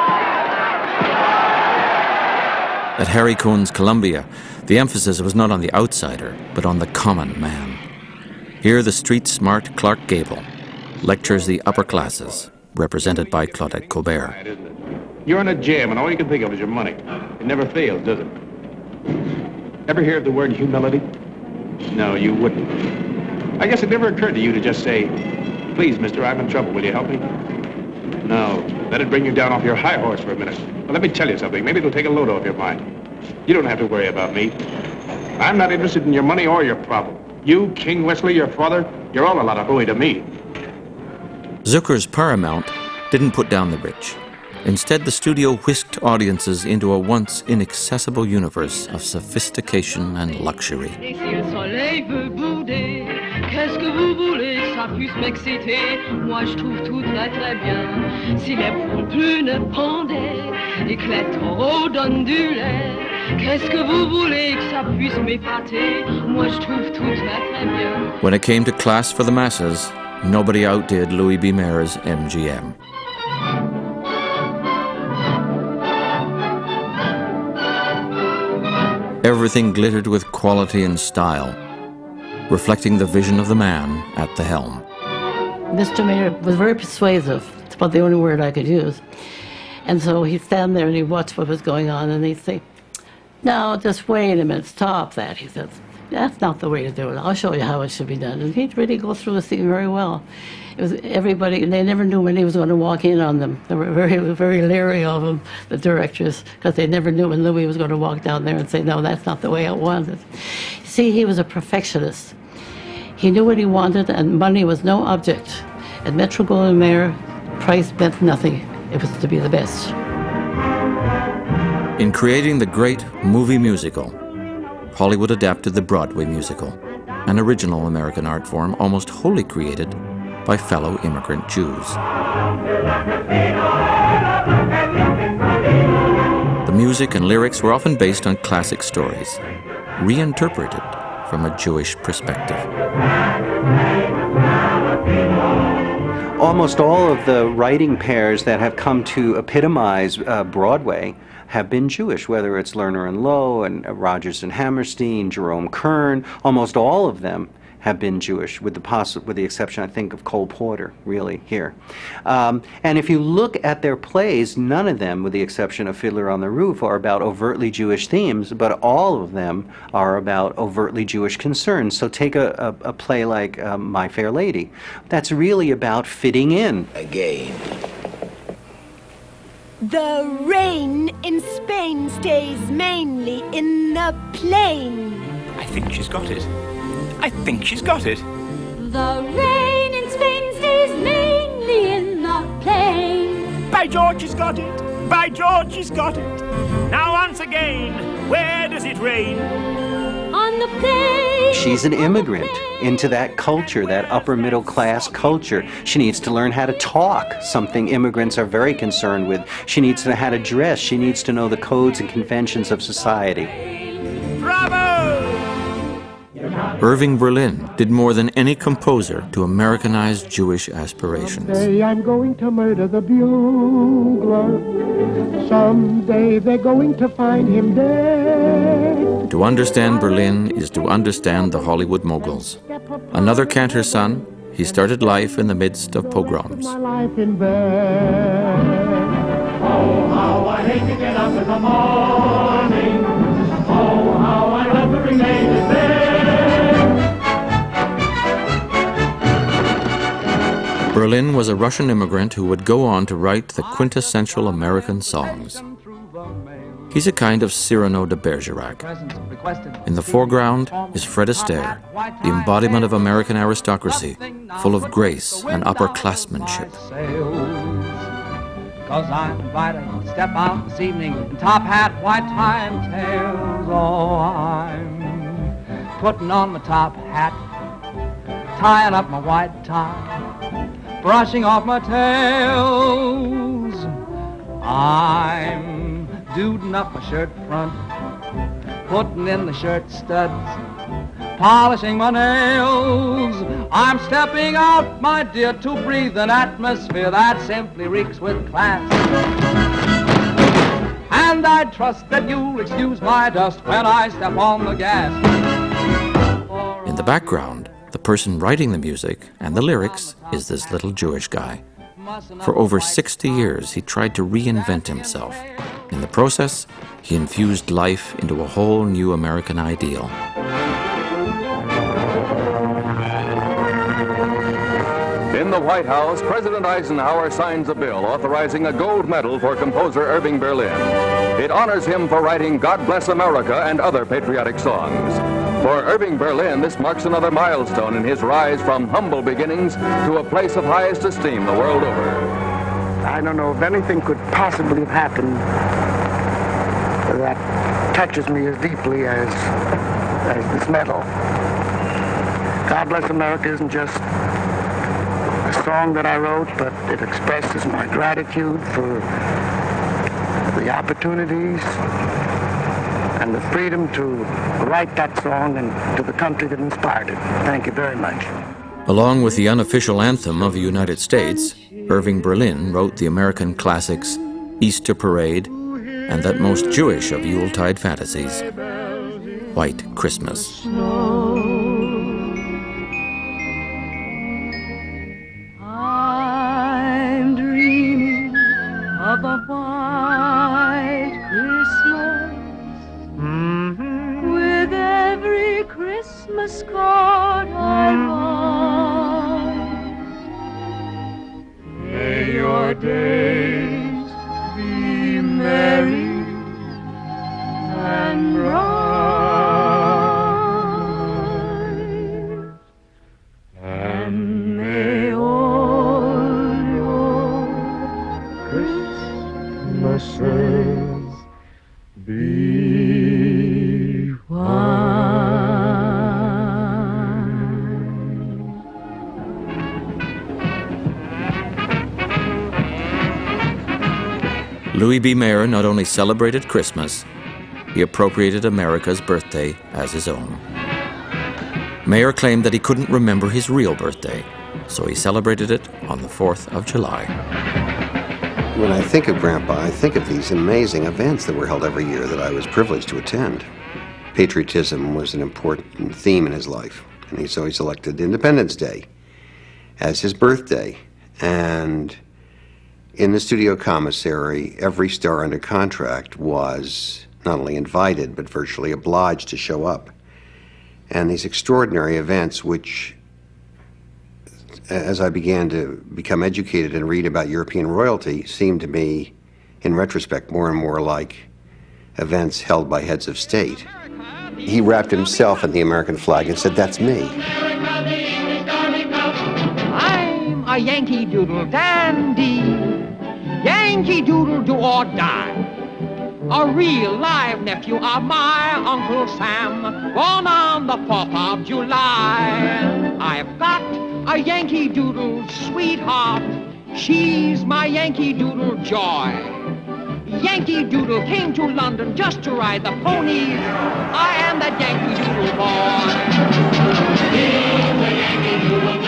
At Harry Cohn's Columbia, the emphasis was not on the outsider, but on the common man. Here, the street-smart Clark Gable lectures the upper classes, represented by Claudette Colbert. You're in a jam, and all you can think of is your money. It never fails, does it? Ever hear of the word humility? No, you wouldn't. I guess it never occurred to you to just say, "Please, mister, I'm in trouble. Will you help me?" No, that'd bring you down off your high horse for a minute. Well, let me tell you something. Maybe it'll take a load off your mind. You don't have to worry about me. I'm not interested in your money or your problem. You, King Wesley, your father, you're all a lot of hooey to me. Zukor's Paramount didn't put down the rich. Instead, the studio whisked audiences into a once inaccessible universe of sophistication and luxury. Et si le soleil veut bouder, qu'est-ce que vous voulez que ça puisse m'exciter? Moi je trouve tout très très bien. Si les plumes pendaient et que les taureaux donnent du lait, qu'est-ce que vous voulez que ça puisse m'épater? Moi je trouve tout très très bien. When it came to class for the masses, nobody outdid Louis B. Mayer's MGM. Everything glittered with quality and style, reflecting the vision of the man at the helm. Mr. Mayer was very persuasive. It's about the only word I could use. And so he'd stand there and he'd watch what was going on, and he'd say, "No, just wait a minute, stop that." He said, "That's not the way to do it. I'll show you how it should be done." And he'd really go through the scene very well. It was everybody, they never knew when he was going to walk in on them. They were very, very leery of him, the directors, because they never knew when Louis was going to walk down there and say, "No, that's not the way I want it." See, he was a perfectionist. He knew what he wanted, and money was no object. At Metro-Goldwyn-Mayer, price meant nothing. It was to be the best. In creating the great movie musical, Hollywood adapted the Broadway musical, an original American art form almost wholly created by fellow immigrant Jews. The music and lyrics were often based on classic stories, reinterpreted from a Jewish perspective. Almost all of the writing pairs that have come to epitomize Broadway have been Jewish, whether it's Lerner and Loewe and Rodgers and Hammerstein, Jerome Kern. Almost all of them have been Jewish, with the exception, I think, of Cole Porter, really, here. And if you look at their plays, none of them, with the exception of Fiddler on the Roof, are about overtly Jewish themes, but all of them are about overtly Jewish concerns. So take a play like My Fair Lady. That's really about fitting in. Again. The rain in Spain stays mainly in the plain. I think she's got it. I think she's got it. The rain in Spain stays mainly in the plain. By George, she's got it. By George, she's got it. Now once again, where does it rain? On the plain. She's an immigrant into that culture, that upper middle class culture. She needs to learn how to talk, something immigrants are very concerned with. She needs to know how to dress. She needs to know the codes and conventions of society. Bravo! Irving Berlin did more than any composer to Americanize Jewish aspirations. Someday I'm going to murder the bugler. Someday they're going to find him dead. To understand Berlin is to understand the Hollywood moguls. Another cantor's son, he started life in the midst of pogroms. My life in bed. Oh, how I hate to get up in the morning. Oh, how I love to remain in bed. Berlin was a Russian immigrant who would go on to write the quintessential American songs. He's a kind of Cyrano de Bergerac. In the foreground is Fred Astaire, the embodiment of American aristocracy, full of grace and upperclassmanship. Cause I'm invited to step out this evening in top hat, white tie and tails. Oh, I'm putting on my top hat, tying up my white tie, brushing off my tails. I'm duding up my shirt front, putting in the shirt studs, polishing my nails. I'm stepping out, my dear, to breathe an atmosphere that simply reeks with class. And I trust that you'll excuse my dust when I step on the gas. In the background, the person writing the music and the lyrics is this little Jewish guy. For over 60 years, he tried to reinvent himself. In the process, he infused life into a whole new American ideal. In the White House, President Eisenhower signs a bill authorizing a gold medal for composer Irving Berlin. It honors him for writing God Bless America and other patriotic songs. For Irving Berlin, this marks another milestone in his rise from humble beginnings to a place of highest esteem the world over. I don't know if anything could possibly have happened that touches me as deeply as this medal. God Bless America isn't just a song that I wrote, but it expresses my gratitude for the opportunities and the freedom to write that song and to the country that inspired it. Thank you very much. Along with the unofficial anthem of the United States, Irving Berlin wrote the American classics Easter Parade and that most Jewish of Yuletide fantasies, White Christmas. I'm dreaming of a Louis B. Mayer not only celebrated Christmas, he appropriated America's birthday as his own. Mayer claimed that he couldn't remember his real birthday, so he celebrated it on the 4th of July. When I think of Grandpa, I think of these amazing events that were held every year that I was privileged to attend. Patriotism was an important theme in his life, and so he selected Independence Day as his birthday. And in the studio commissary, every star under contract was not only invited, but virtually obliged to show up. And these extraordinary events, which, as I began to become educated and read about European royalty, seemed to me, in retrospect, more and more like events held by heads of state. He wrapped himself in the American flag and said, "That's me." I'm a Yankee Doodle dandy, Yankee Doodle do or die. A real live nephew of my Uncle Sam, born on the 4th of July. I've got a Yankee Doodle sweetheart, she's my Yankee Doodle joy. Yankee Doodle came to London just to ride the ponies. I am that Yankee Doodle boy. He's the Yankee Doodle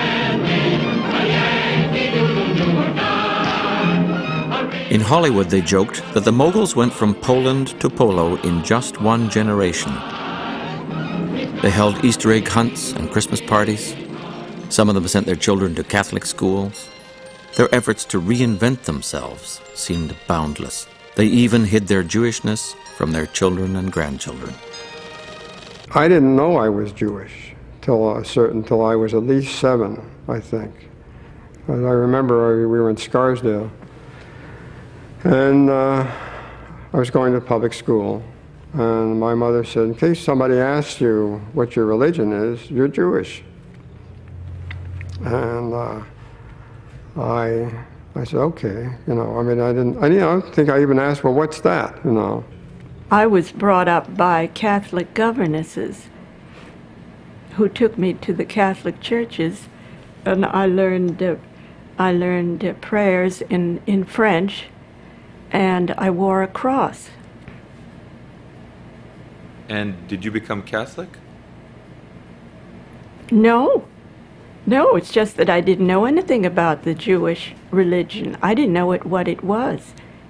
man, In Hollywood, they joked that the moguls went from Poland to polo in just one generation. They held Easter egg hunts and Christmas parties. Some of them sent their children to Catholic schools. Their efforts to reinvent themselves seemed boundless. They even hid their Jewishness from their children and grandchildren. I didn't know I was Jewish till I was at least 7, I think. I remember we were in Scarsdale, and I was going to public school, and my mother said, "In case somebody asks you what your religion is, you're Jewish." And I said, "Okay," you know. I mean, I don't think I even asked, "Well, what's that?" You know. I was brought up by Catholic governesses who took me to the Catholic churches, and I learned prayers in French, and I wore a cross. And did you become Catholic? No, it's just that I didn't know anything about the Jewish religion. I didn't know what it was.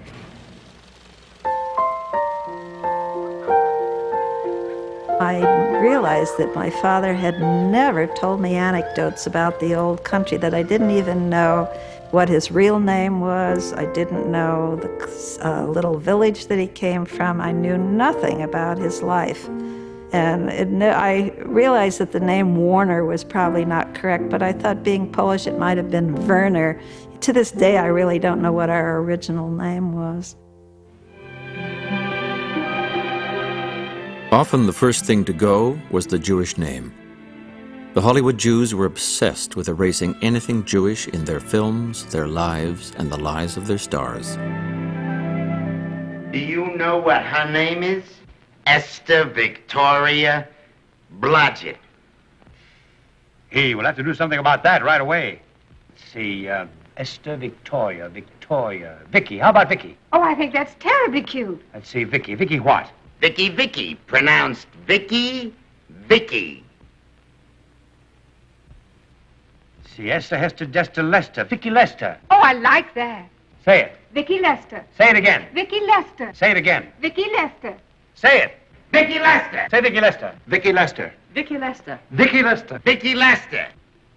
I realized that my father had never told me anecdotes about the old country, that I didn't even know what his real name was. I didn't know the little village that he came from. I knew nothing about his life. And I realized that the name Warner was probably not correct, but I thought being Polish it might have been Werner. To this day, I really don't know what our original name was. Often the first thing to go was the Jewish name. The Hollywood Jews were obsessed with erasing anything Jewish in their films, their lives, and the lives of their stars. Do you know what her name is? Esther Victoria Blodgett. Hey, we'll have to do something about that right away. Let's see, Esther Victoria. Vicky, how about Vicky? Oh, I think that's terribly cute. Let's see, Vicky. Vicky what? Vicky, pronounced Vicky. See, Esther, Hester, Dester, Lester. Vicky Lester. Oh, I like that. Say it. Vicky Lester. Say it again. Vicky Lester. Say it again. Vicky Lester. Say it. Vicky Lester. Say Vicky Lester. Vicky Lester. Vicky Lester. Vicky Lester. Vicky Lester.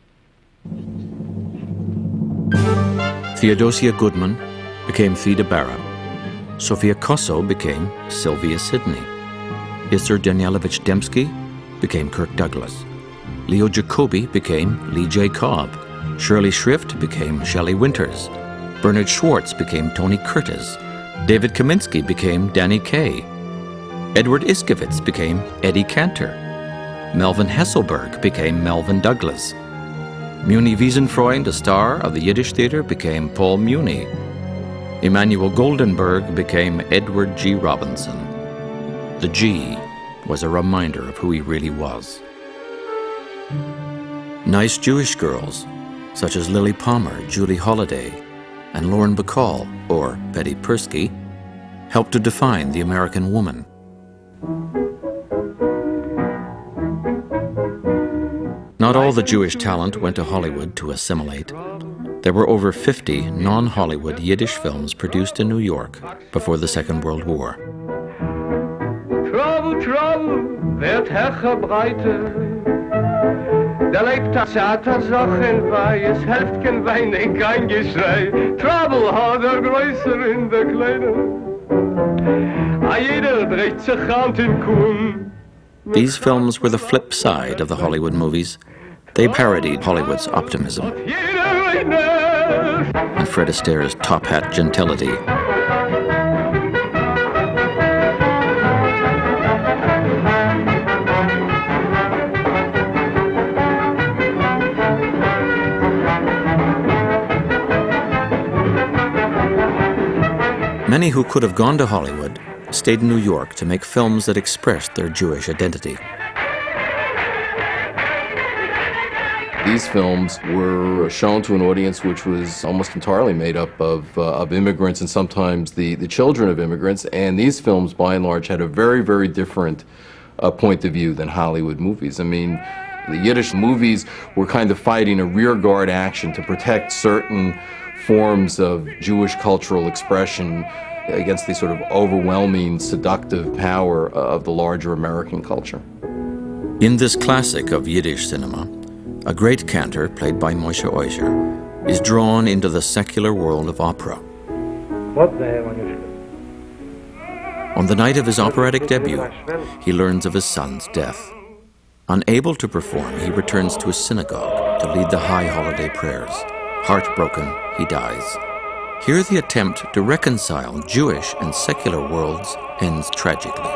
Theodosia Goodman became Theda Bara. Sophia Kosso became Sylvia Sidney. Isser Danielovich Dembski became Kirk Douglas. Leo Jacobi became Lee J. Cobb. Shirley Shrift became Shelley Winters. Bernard Schwartz became Tony Curtis. David Kaminsky became Danny Kaye. Edward Iskevitz became Eddie Cantor. Melvin Hesselberg became Melvin Douglas. Muni Wiesenfreund, a star of the Yiddish theater, became Paul Muni. Emanuel Goldenberg became Edward G. Robinson. The G was a reminder of who he really was. Nice Jewish girls, such as Lily Palmer, Julie Holliday, and Lauren Bacall, or Betty Persky, helped to define the American woman. Not all the Jewish talent went to Hollywood to assimilate. There were over 50 non-Hollywood Yiddish films produced in New York before the Second World War. Trouble, trouble, wird Hecher breite. Da lebt das Theatersachen bei, es helft kein Weinen, kein Geschrei. Trouble hat größer in der Kleine. A jeder dreht sich an den Kuhn. These films were the flip side of the Hollywood movies. They parodied Hollywood's optimism and Fred Astaire's top hat gentility. Many who could have gone to Hollywood stayed in New York to make films that expressed their Jewish identity. These films were shown to an audience which was almost entirely made up of immigrants and sometimes the children of immigrants, and these films, by and large, had a very, very different point of view than Hollywood movies. I mean, the Yiddish movies were kind of fighting a rearguard action to protect certain forms of Jewish cultural expression against the sort of overwhelming, seductive power of the larger American culture. In this classic of Yiddish cinema, a great cantor, played by Moshe Oisher, is drawn into the secular world of opera. On the night of his operatic debut, he learns of his son's death. Unable to perform, he returns to his synagogue to lead the high holiday prayers. Heartbroken, he dies. Here the attempt to reconcile Jewish and secular worlds ends tragically.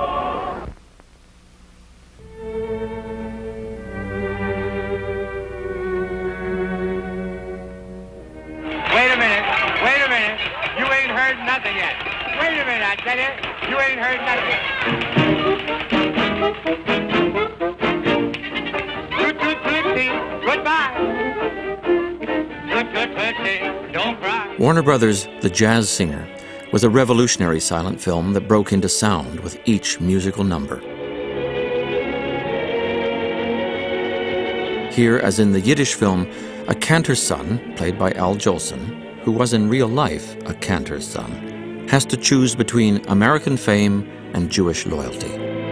Wait a minute. You ain't heard nothing yet. Wait a minute, I tell you. You ain't heard nothing. Goodbye. Don't cry. Warner Brothers' The Jazz Singer was a revolutionary silent film that broke into sound with each musical number. Here, as in the Yiddish film, a cantor's son, played by Al Jolson, who was in real life a cantor's son, has to choose between American fame and Jewish loyalty.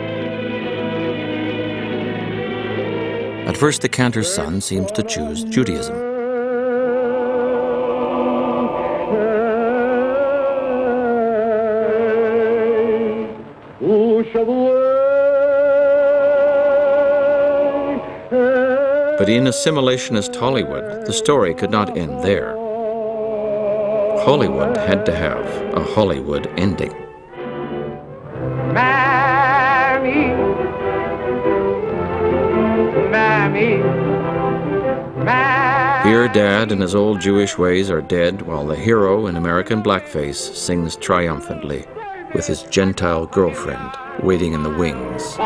At first, the cantor's son seems to choose Judaism. But in assimilationist Hollywood, the story could not end there. Hollywood had to have a Hollywood ending. Mammy, Here, Dad and his old Jewish ways are dead, while the hero in American blackface sings triumphantly with his Gentile girlfriend waiting in the wings.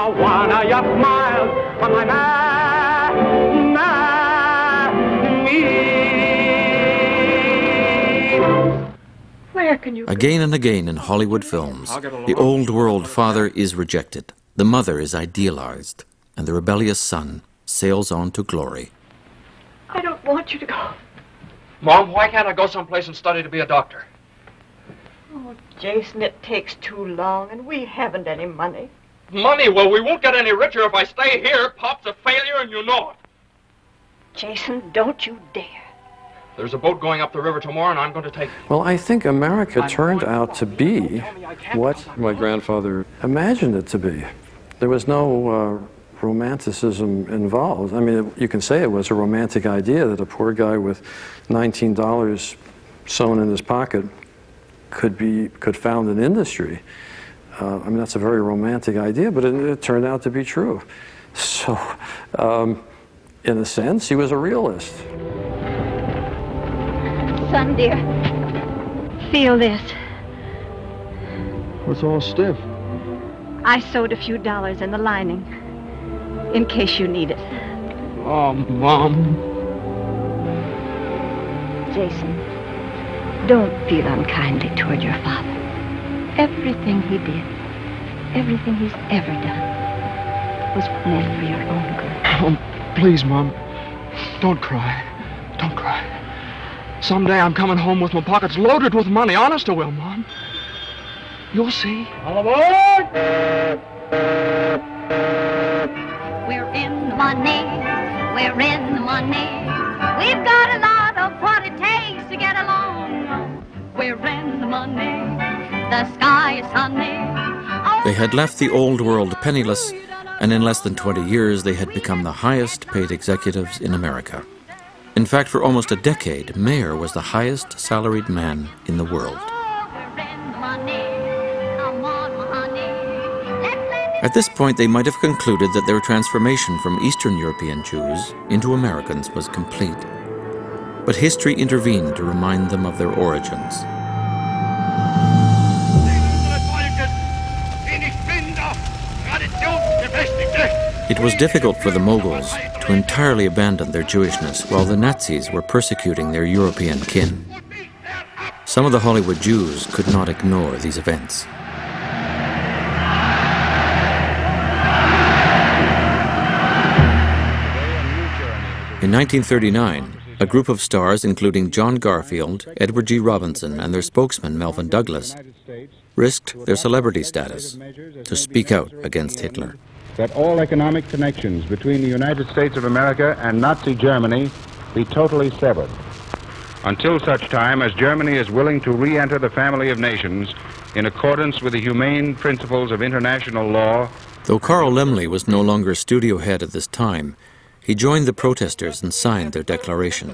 Where can you... Again and again in Hollywood films, the old world father is rejected, the mother is idealized, and the rebellious son sails on to glory. I don't want you to go. Mom, why can't I go someplace and study to be a doctor? Oh, Jason, it takes too long, and we haven't any money. Money? Well, we won't get any richer if I stay here. Pop's a failure, and you know it. Jason, don't you dare. There's a boat going up the river tomorrow, and I'm going to take it. Well, I think America turned out to be what my grandfather imagined it to be. There was no romanticism involved. I mean, you can say it was a romantic idea that a poor guy with $19 sewn in his pocket could found an industry. I mean, that's a very romantic idea, but it turned out to be true. So, in a sense, he was a realist. Son, dear, feel this. It's all stiff. I sewed a few dollars in the lining, in case you need it. Oh, Mom. Jason, Don't feel unkindly toward your father. Everything he did, everything he's ever done, was meant for your own good. Oh, please, Mom. Don't cry. Don't cry. Someday I'm coming home with my pockets loaded with money. Honest I will, Mom. You'll see. All aboard! We're in the money. We're in the money. We've got a lot of what it takes to get along. We're in the money. The sky is sunny. They had left the old world penniless, and in less than 20 years they had become the highest paid executives in America. In fact, for almost a decade, Mayer was the highest salaried man in the world. At this point, they might have concluded that their transformation from Eastern European Jews into Americans was complete. But history intervened to remind them of their origins. It was difficult for the moguls to entirely abandon their Jewishness while the Nazis were persecuting their European kin. Some of the Hollywood Jews could not ignore these events. In 1939, a group of stars, including John Garfield, Edward G. Robinson, and their spokesman, Melvin Douglas, risked their celebrity status to speak out against Hitler. That all economic connections between the United States of America and Nazi Germany be totally severed, until such time as Germany is willing to re-enter the family of nations in accordance with the humane principles of international law. Though Carl Laemmle was no longer studio head at this time, he joined the protesters and signed their declaration.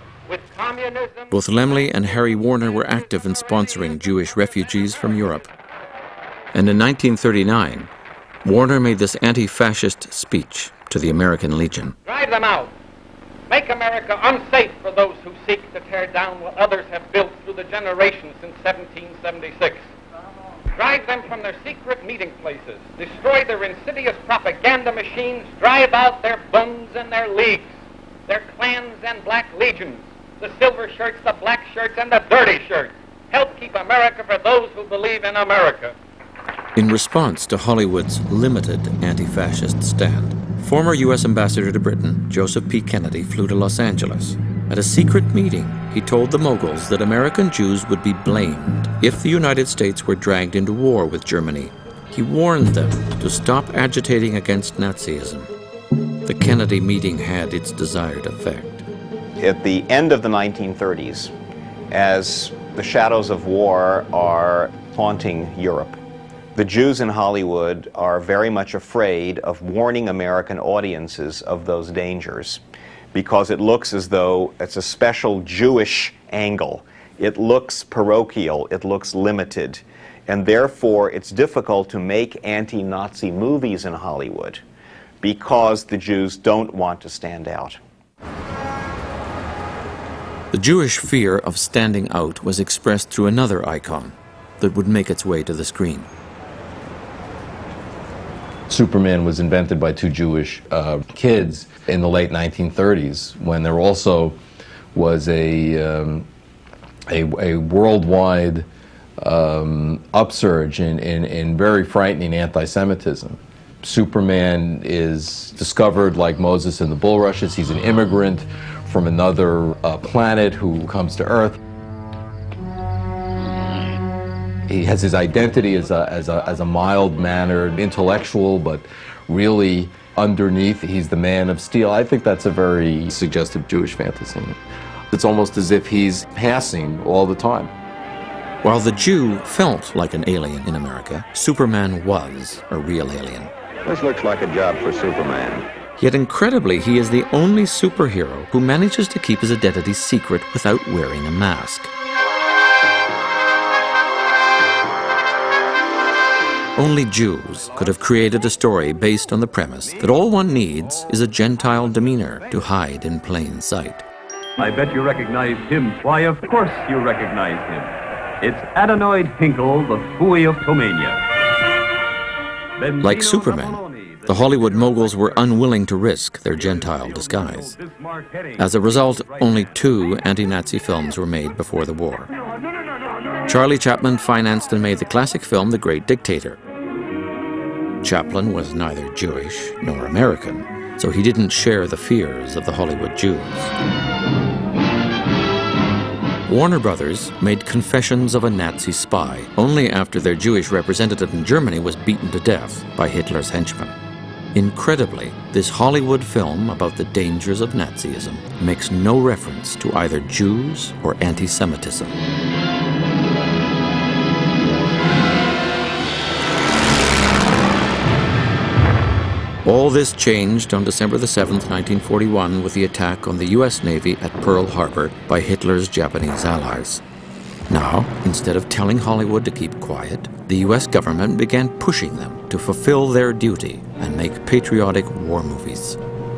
Both Laemmle and Harry Warner were active in sponsoring Jewish refugees from Europe. And in 1939, Warner made this anti-fascist speech to the American Legion. Drive them out. Make America unsafe for those who seek to tear down what others have built through the generations since 1776. Drive them from their secret meeting places. Destroy their insidious propaganda machines. Drive out their Bunds and their leagues, their clans and black legions, the silver shirts, the black shirts, and the dirty shirts. Help keep America for those who believe in America. In response to Hollywood's limited anti-fascist stand, former U.S. Ambassador to Britain, Joseph P. Kennedy, flew to Los Angeles. At a secret meeting, he told the moguls that American Jews would be blamed if the United States were dragged into war with Germany. He warned them to stop agitating against Nazism. The Kennedy meeting had its desired effect. At the end of the 1930s, as the shadows of war are haunting Europe, the Jews in Hollywood are very much afraid of warning American audiences of those dangers, because it looks as though it's a special Jewish angle. It looks parochial, it looks limited, and therefore it's difficult to make anti-Nazi movies in Hollywood because the Jews don't want to stand out. The Jewish fear of standing out was expressed through another icon that would make its way to the screen. Superman was invented by two Jewish kids in the late 1930s, when there also was a worldwide upsurge in very frightening anti-Semitism. Superman is discovered like Moses in the bulrushes. He's an immigrant from another planet who comes to Earth. He has his identity as a mild-mannered intellectual, but really underneath he's the man of steel. I think that's a very suggestive Jewish fantasy. It's almost as if he's passing all the time. While the Jew felt like an alien in America, Superman was a real alien. This looks like a job for Superman. Yet incredibly, he is the only superhero who manages to keep his identity secret without wearing a mask. Only Jews could have created a story based on the premise that all one needs is a Gentile demeanor to hide in plain sight. I bet you recognize him. Why, of course you recognize him. It's Adonai Hinkle, the Fooey of Tomania. Like Superman, the Hollywood moguls were unwilling to risk their Gentile disguise. As a result, only 2 anti-Nazi films were made before the war. Charlie Chaplin financed and made the classic film The Great Dictator. Chaplin was neither Jewish nor American, so he didn't share the fears of the Hollywood Jews. Warner Brothers made Confessions of a Nazi Spy only after their Jewish representative in Germany was beaten to death by Hitler's henchmen. Incredibly, this Hollywood film about the dangers of Nazism makes no reference to either Jews or anti-Semitism. All this changed on December the 7th, 1941, with the attack on the U.S. Navy at Pearl Harbor by Hitler's Japanese allies. Now, instead of telling Hollywood to keep quiet, the U.S. government began pushing them to fulfill their duty and make patriotic war movies.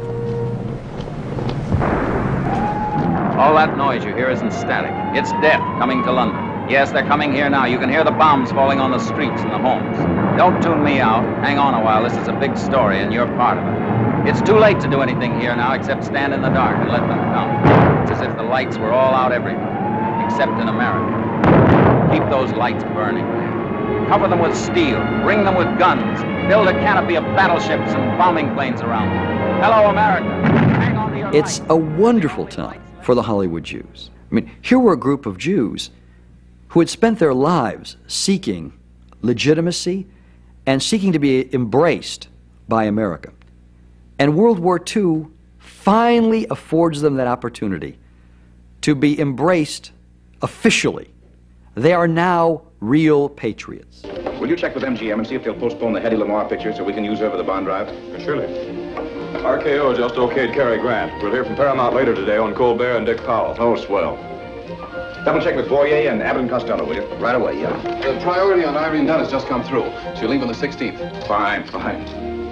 All that noise you hear isn't static. It's death coming to London. Yes, they're coming here now. You can hear the bombs falling on the streets and the homes. Don't tune me out. Hang on a while. This is a big story, and you're part of it. It's too late to do anything here now except stand in the dark and let them come. It's as if the lights were all out everywhere, except in America. Keep those lights burning. Cover them with steel. Ring them with guns. Build a canopy of battleships and bombing planes around them. Hello, America. Hang on to your It's a wonderful time for the Hollywood Jews. I mean, here were a group of Jews who had spent their lives seeking legitimacy and seeking to be embraced by America. And World War II finally affords them that opportunity to be embraced officially. They are now real patriots. Will you check with MGM and see if they'll postpone the Hedy Lamarr picture so we can use her for the bond drive? Surely. RKO just okayed Cary Grant. We'll hear from Paramount later today on Colbert and Dick Powell. Oh, swell. Double check with Boyer and Abbott and Costello, will you? Right away, yeah. The priority on Irene Dunn has just come through. She'll leave on the 16th. Fine, fine.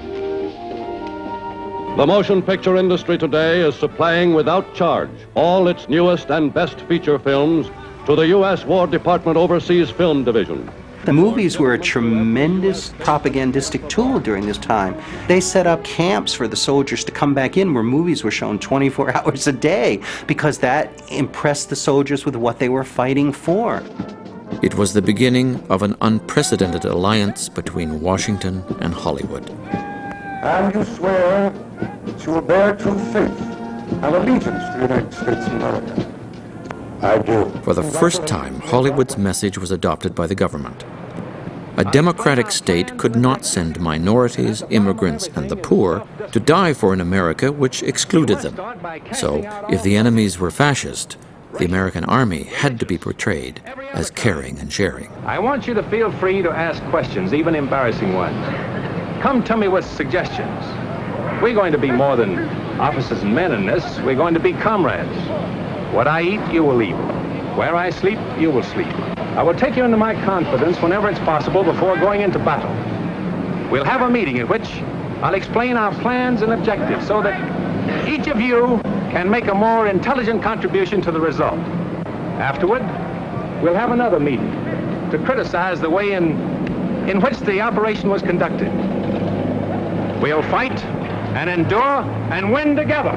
The motion picture industry today is supplying without charge all its newest and best feature films to the U.S. War Department Overseas Film Division. The movies were a tremendous propagandistic tool during this time. They set up camps for the soldiers to come back in where movies were shown 24 hours a day because that impressed the soldiers with what they were fighting for. It was the beginning of an unprecedented alliance between Washington and Hollywood. And you swear that you will bear true faith and allegiance to the United States of America. I do. For the first time, Hollywood's message was adopted by the government. A democratic state could not send minorities, immigrants, and the poor to die for an America which excluded them. So, if the enemies were fascist, the American army had to be portrayed as caring and sharing. I want you to feel free to ask questions, even embarrassing ones. Come to me with suggestions. We're going to be more than officers and men in this. We're going to be comrades. What I eat, you will eat. Where I sleep, you will sleep. I will take you into my confidence whenever it's possible before going into battle. We'll have a meeting in which I'll explain our plans and objectives so that each of you can make a more intelligent contribution to the result. Afterward, we'll have another meeting to criticize the way in which the operation was conducted. We'll fight and endure and win together.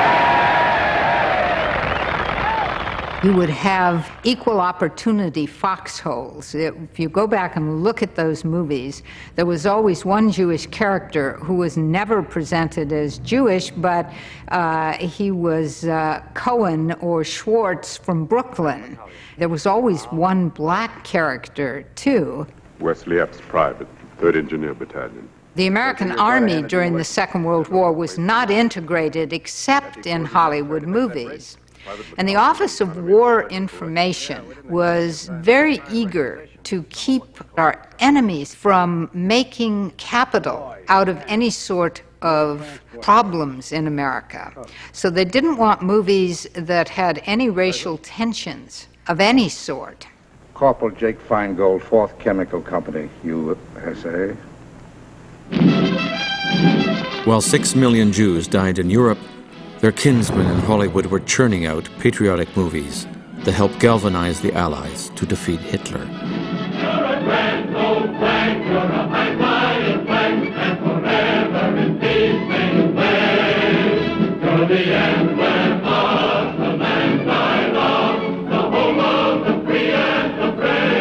You would have equal opportunity foxholes. If you go back and look at those movies, there was always one Jewish character who was never presented as Jewish, but he was Cohen or Schwartz from Brooklyn. There was always one black character, too. Wesley Epps, Private, 3rd Engineer Battalion. The American Army during the Second World War was not integrated except in Hollywood movies. And the Office of War Information was very eager to keep our enemies from making capital out of any sort of problems in America. So they didn't want movies that had any racial tensions of any sort. Corporal Jake Feingold, 4th Chemical Company, USA. While 6 million Jews died in Europe, their kinsmen in Hollywood were churning out patriotic movies that helped galvanize the Allies to defeat Hitler. The end when us, the man died off, the home of the free and the brave.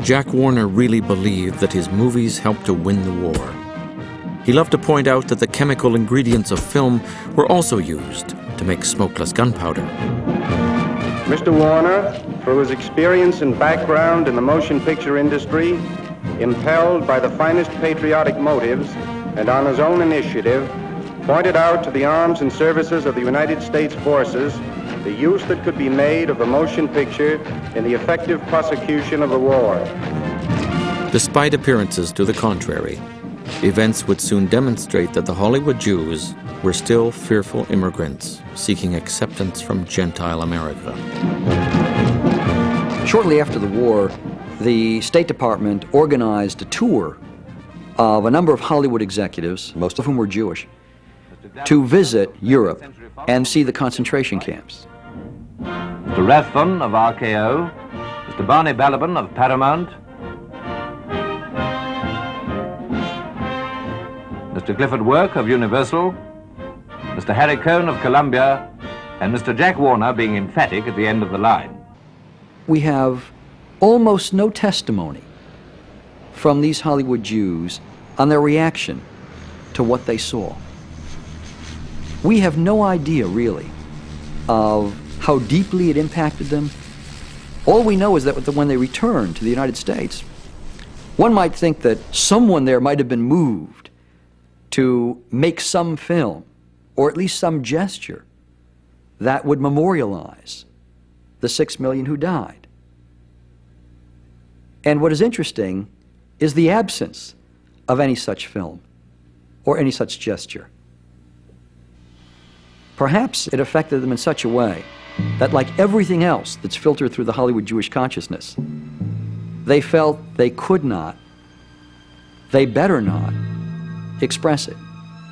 Jack Warner really believed that his movies helped to win the war. He loved to point out that the chemical ingredients of film were also used to make smokeless gunpowder. Mr. Warner, through his experience and background in the motion picture industry, impelled by the finest patriotic motives, and on his own initiative, pointed out to the arms and services of the United States forces the use that could be made of the motion picture in the effective prosecution of the war. Despite appearances to the contrary, events would soon demonstrate that the Hollywood Jews were still fearful immigrants seeking acceptance from Gentile America. Shortly after the war, the State Department organized a tour of a number of Hollywood executives, most of whom were Jewish, to visit Europe and see the concentration camps. Mr. Rathbun of RKO, Mr. Barney Balaban of Paramount, Mr. Clifford Work of Universal, Mr. Harry Cohn of Columbia, and Mr. Jack Warner being emphatic at the end of the line. We have almost no testimony from these Hollywood Jews on their reaction to what they saw. We have no idea, really, of how deeply it impacted them. All we know is that when they returned to the United States, one might think that someone there might have been moved to make some film, or at least some gesture, that would memorialize the 6 million who died. And what is interesting is the absence of any such film or any such gesture. Perhaps it affected them in such a way that, like everything else that's filtered through the Hollywood Jewish consciousness, they felt they could not, they better not, express it.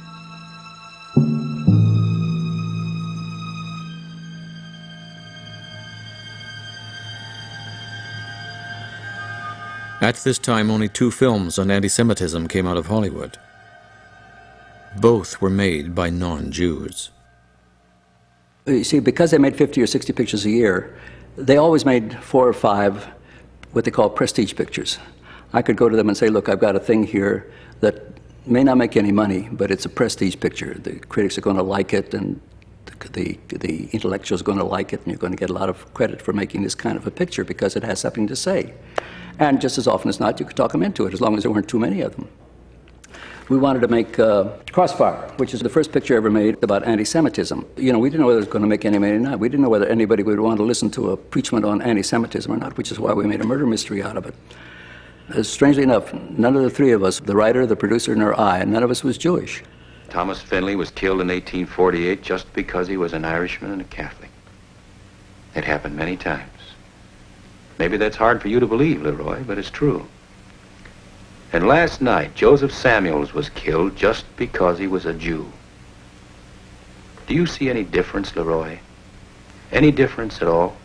At this time, only 2 films on anti-Semitism came out of Hollywood. Both were made by non-Jews. You see, because they made 50 or 60 pictures a year, they always made 4 or 5 what they call prestige pictures. I could go to them and say, look, I've got a thing here that may not make any money, but it's a prestige picture. The critics are going to like it, and the intellectuals are going to like it, and you're going to get a lot of credit for making this kind of a picture because it has something to say. And just as often as not, you could talk them into it, as long as there weren't too many of them. We wanted to make Crossfire, which is the first picture ever made about anti-Semitism. You know, we didn't know whether it was going to make any money or not. We didn't know whether anybody would want to listen to a preachment on anti-Semitism or not, which is why we made a murder mystery out of it. Strangely enough, none of the 3 of us, the writer, the producer, nor I, none of us was Jewish. Thomas Finley was killed in 1848 just because he was an Irishman and a Catholic. It happened many times. Maybe that's hard for you to believe, Leroy, but it's true. And last night, Joseph Samuels was killed just because he was a Jew. Do you see any difference, Leroy? Any difference at all?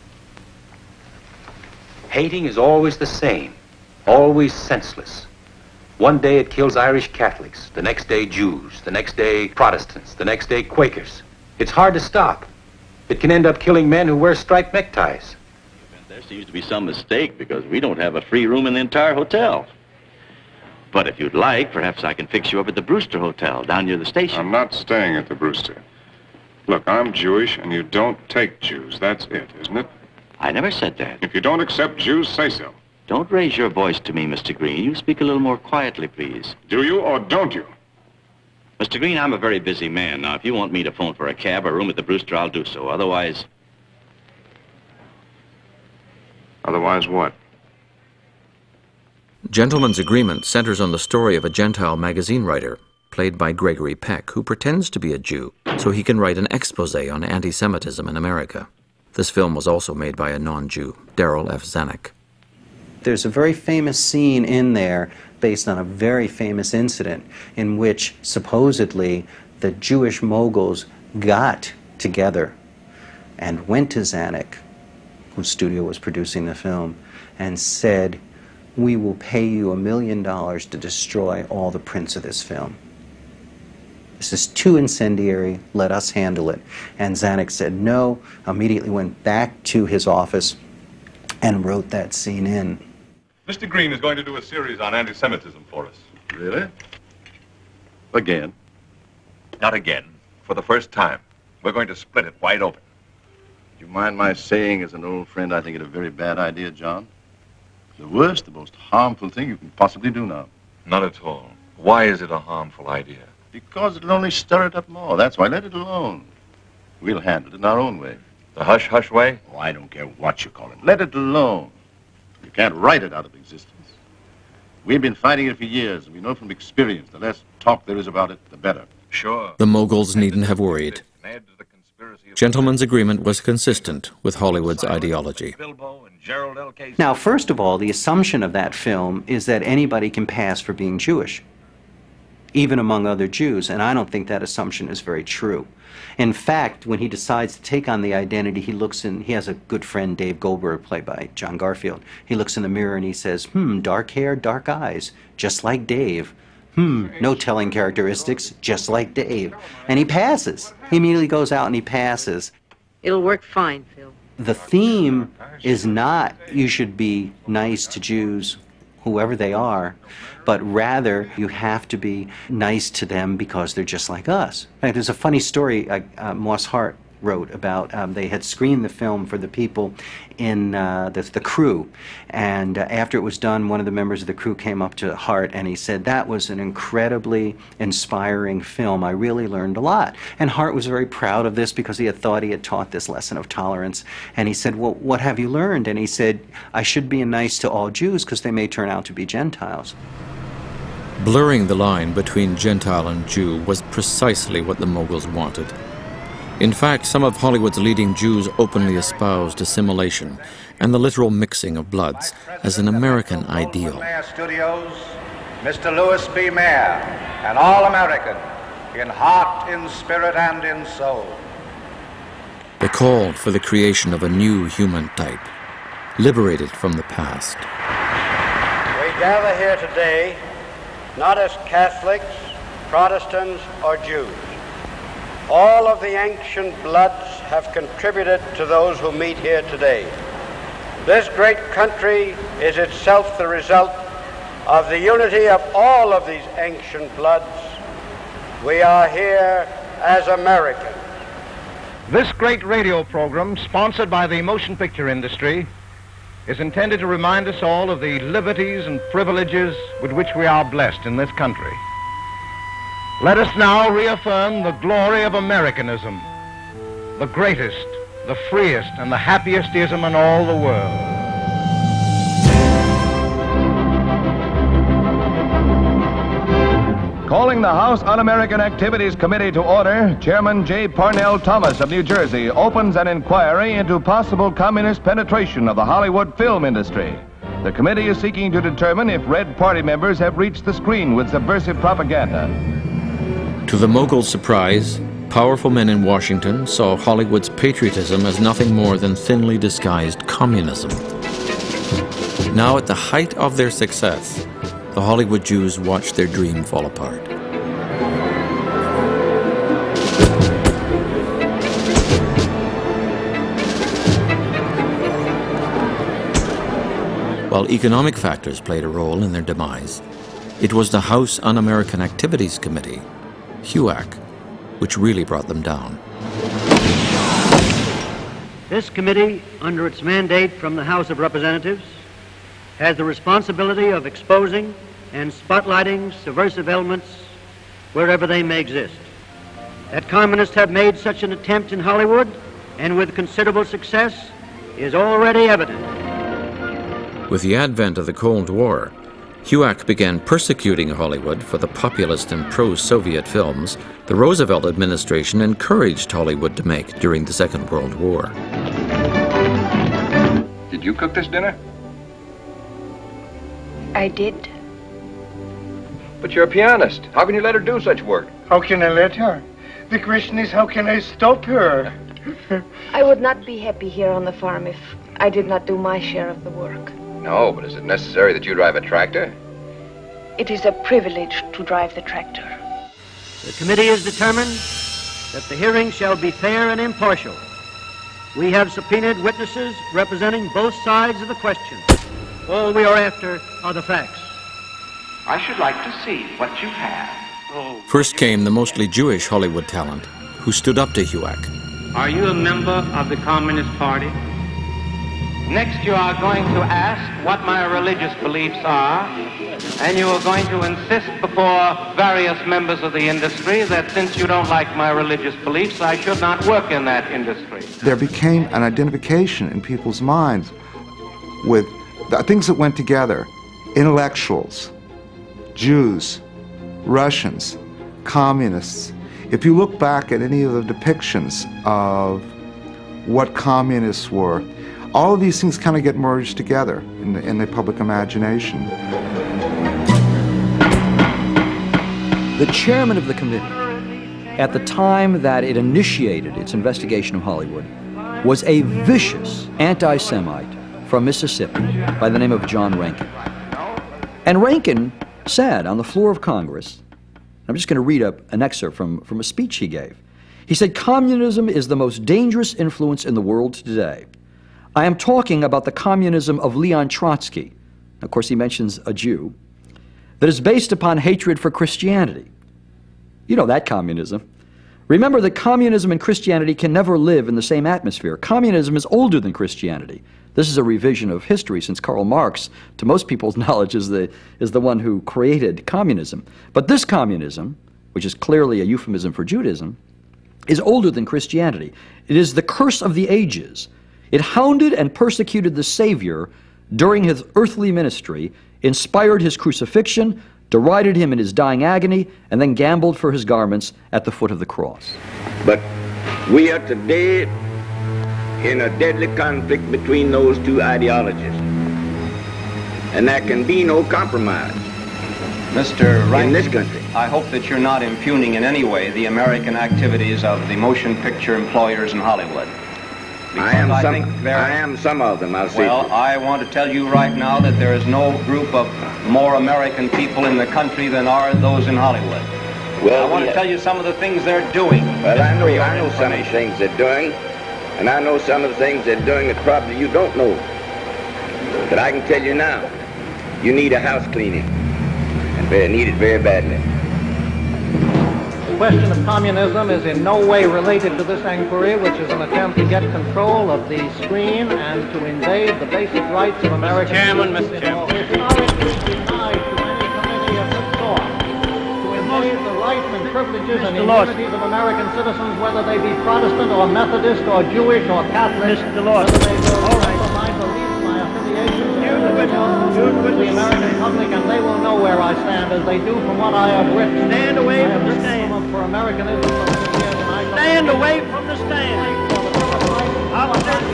Hating is always the same, always senseless. One day it kills Irish Catholics, the next day Jews, the next day Protestants, the next day Quakers. It's hard to stop. It can end up killing men who wear striped neckties. There seems to be some mistake because we don't have a free room in the entire hotel. But if you'd like, perhaps I can fix you up at the Brewster Hotel down near the station. I'm not staying at the Brewster. Look, I'm Jewish, and you don't take Jews. That's it, isn't it? I never said that. If you don't accept Jews, say so. Don't raise your voice to me, Mr. Green. You speak a little more quietly, please. Do you or don't you? Mr. Green, I'm a very busy man. Now, if you want me to phone for a cab or room at the Brewster, I'll do so. Otherwise... Otherwise what? Gentleman's Agreement centers on the story of a Gentile magazine writer, played by Gregory Peck, who pretends to be a Jew so he can write an expose on anti-Semitism in America. This film was also made by a non-Jew, Darrell F. Zanuck. There's a very famous scene in there based on a very famous incident in which supposedly the Jewish moguls got together and went to Zanuck, whose studio was producing the film, and said, "We will pay you $1 million to destroy all the prints of this film. This is too incendiary, let us handle it." And Zanuck said no, immediately went back to his office and wrote that scene in. Mr. Green is going to do a series on anti-Semitism for us. Really? Again? Not again. For the first time. We're going to split it wide open. Do you mind my saying, as an old friend, I think it a very bad idea, John? The worst, the most harmful thing you can possibly do now. Not at all. Why is it a harmful idea? Because it'll only stir it up more. That's why. Let it alone. We'll handle it in our own way. The hush-hush way? Oh, I don't care what you call it. Let it alone. You can't write it out of existence. We've been fighting it for years, and we know from experience the less talk there is about it, the better. Sure. The moguls needn't have worried. Gentlemen's agreement was consistent with Hollywood's ideology. Now, first of all, the assumption of that film is that anybody can pass for being Jewish, even among other Jews, and I don't think that assumption is very true. In fact, when he decides to take on the identity, he has a good friend, Dave Goldberg, played by John Garfield. He looks in the mirror and he says, dark hair, dark eyes, just like Dave. No telling characteristics, just like Dave. And he passes. He immediately goes out and he passes. It'll work fine, Phil. The theme is not you should be nice to Jews, whoever they are, but rather you have to be nice to them because they're just like us. In fact, there's a funny story Moss Hart wrote about they had screened the film for the people in the crew, and after it was done, one of the members of the crew came up to Hart and he said, "That was an incredibly inspiring film. I really learned a lot." And Hart was very proud of this because he had thought he had taught this lesson of tolerance. And he said, "Well, what have you learned?" And he said, "I should be nice to all Jews because they may turn out to be Gentiles." Blurring the line between Gentile and Jew was precisely what the moguls wanted. In fact, some of Hollywood's leading Jews openly espoused assimilation and the literal mixing of bloods as an American ideal. Mayer Studios, Mr. Louis B. Mayer, an all-American in heart, in spirit, and in soul. They called for the creation of a new human type, liberated from the past. We gather here today not as Catholics, Protestants, or Jews. All of the ancient bloods have contributed to those who meet here today. This great country is itself the result of the unity of all of these ancient bloods. We are here as Americans. This great radio program, sponsored by the motion picture industry, is intended to remind us all of the liberties and privileges with which we are blessed in this country. Let us now reaffirm the glory of Americanism, the greatest, the freest, and the happiest ism in all the world. Calling the House Un-American Activities Committee to order, Chairman J. Parnell Thomas of New Jersey opens an inquiry into possible communist penetration of the Hollywood film industry. The committee is seeking to determine if Red Party members have reached the screen with subversive propaganda. To the moguls' surprise, powerful men in Washington saw Hollywood's patriotism as nothing more than thinly disguised communism. Now, at the height of their success, the Hollywood Jews watched their dream fall apart. While economic factors played a role in their demise, it was the House Un-American Activities Committee, HUAC, which really brought them down. This committee, under its mandate from the House of Representatives, has the responsibility of exposing and spotlighting subversive elements wherever they may exist. That communists have made such an attempt in Hollywood, and with considerable success, is already evident. With the advent of the Cold War, HUAC began persecuting Hollywood for the populist and pro-Soviet films the Roosevelt administration encouraged Hollywood to make during the Second World War. Did you cook this dinner? I did. But you're a pianist. How can you let her do such work? How can I let her? The question is, how can I stop her? I would not be happy here on the farm if I did not do my share of the work. No, but is it necessary that you drive a tractor? It is a privilege to drive the tractor. The committee is determined that the hearing shall be fair and impartial. We have subpoenaed witnesses representing both sides of the question. All we are after are the facts. I should like to see what you have. First came the mostly Jewish Hollywood talent, who stood up to HUAC. Are you a member of the Communist Party? Next, you are going to ask what my religious beliefs are, and you are going to insist before various members of the industry that since you don't like my religious beliefs, I should not work in that industry. There became an identification in people's minds with the things that went together: intellectuals, Jews, Russians, communists. If you look back at any of the depictions of what communists were, all of these things kind of get merged together in the public imagination. The chairman of the committee, at the time that it initiated its investigation of Hollywood, was a vicious anti-Semite from Mississippi by the name of John Rankin. And Rankin said on the floor of Congress, I'm just going to read an excerpt from a speech he gave. He said, "Communism is the most dangerous influence in the world today. I am talking about the communism of Leon Trotsky," of course he mentions a Jew, "that is based upon hatred for Christianity." You know that communism. Remember that communism and Christianity can never live in the same atmosphere. Communism is older than Christianity. This is a revision of history, since Karl Marx, to most people's knowledge, is the one who created communism. But this communism, which is clearly a euphemism for Judaism, is older than Christianity. It is the curse of the ages. It hounded and persecuted the Savior during his earthly ministry, inspired his crucifixion, derided him in his dying agony, and then gambled for his garments at the foot of the cross. But we are today in a deadly conflict between those two ideologies, and there can be no compromise. Mr. Rankin, in this country. I hope that you're not impugning in any way the American activities of the motion picture employers in Hollywood. I am some of them, I'll say. Well, I want to tell you right now that there is no group of more American people in the country than are those in Hollywood. Well, I want to tell you some of the things they're doing. Well, I know some of the things they're doing, and I know some of the things they're doing that probably you don't know. But I can tell you now, you need a house cleaning, and need it very badly. The question of communism is in no way related to this inquiry, which is an attempt to get control of the screen and to invade the basic rights of American Chairman, citizens. Mr. Chairman. It's not denied to any committee of this sort to invade the rights and privileges and immunities of American citizens, whether they be Protestant or Methodist or Jewish or Catholic, whether they will my beliefs, my affiliations, with the American public, and they will know where I stand, as they do from what I have written. Stand away from the stand. For Americanism for many years, and I stand away from the stand. How about that,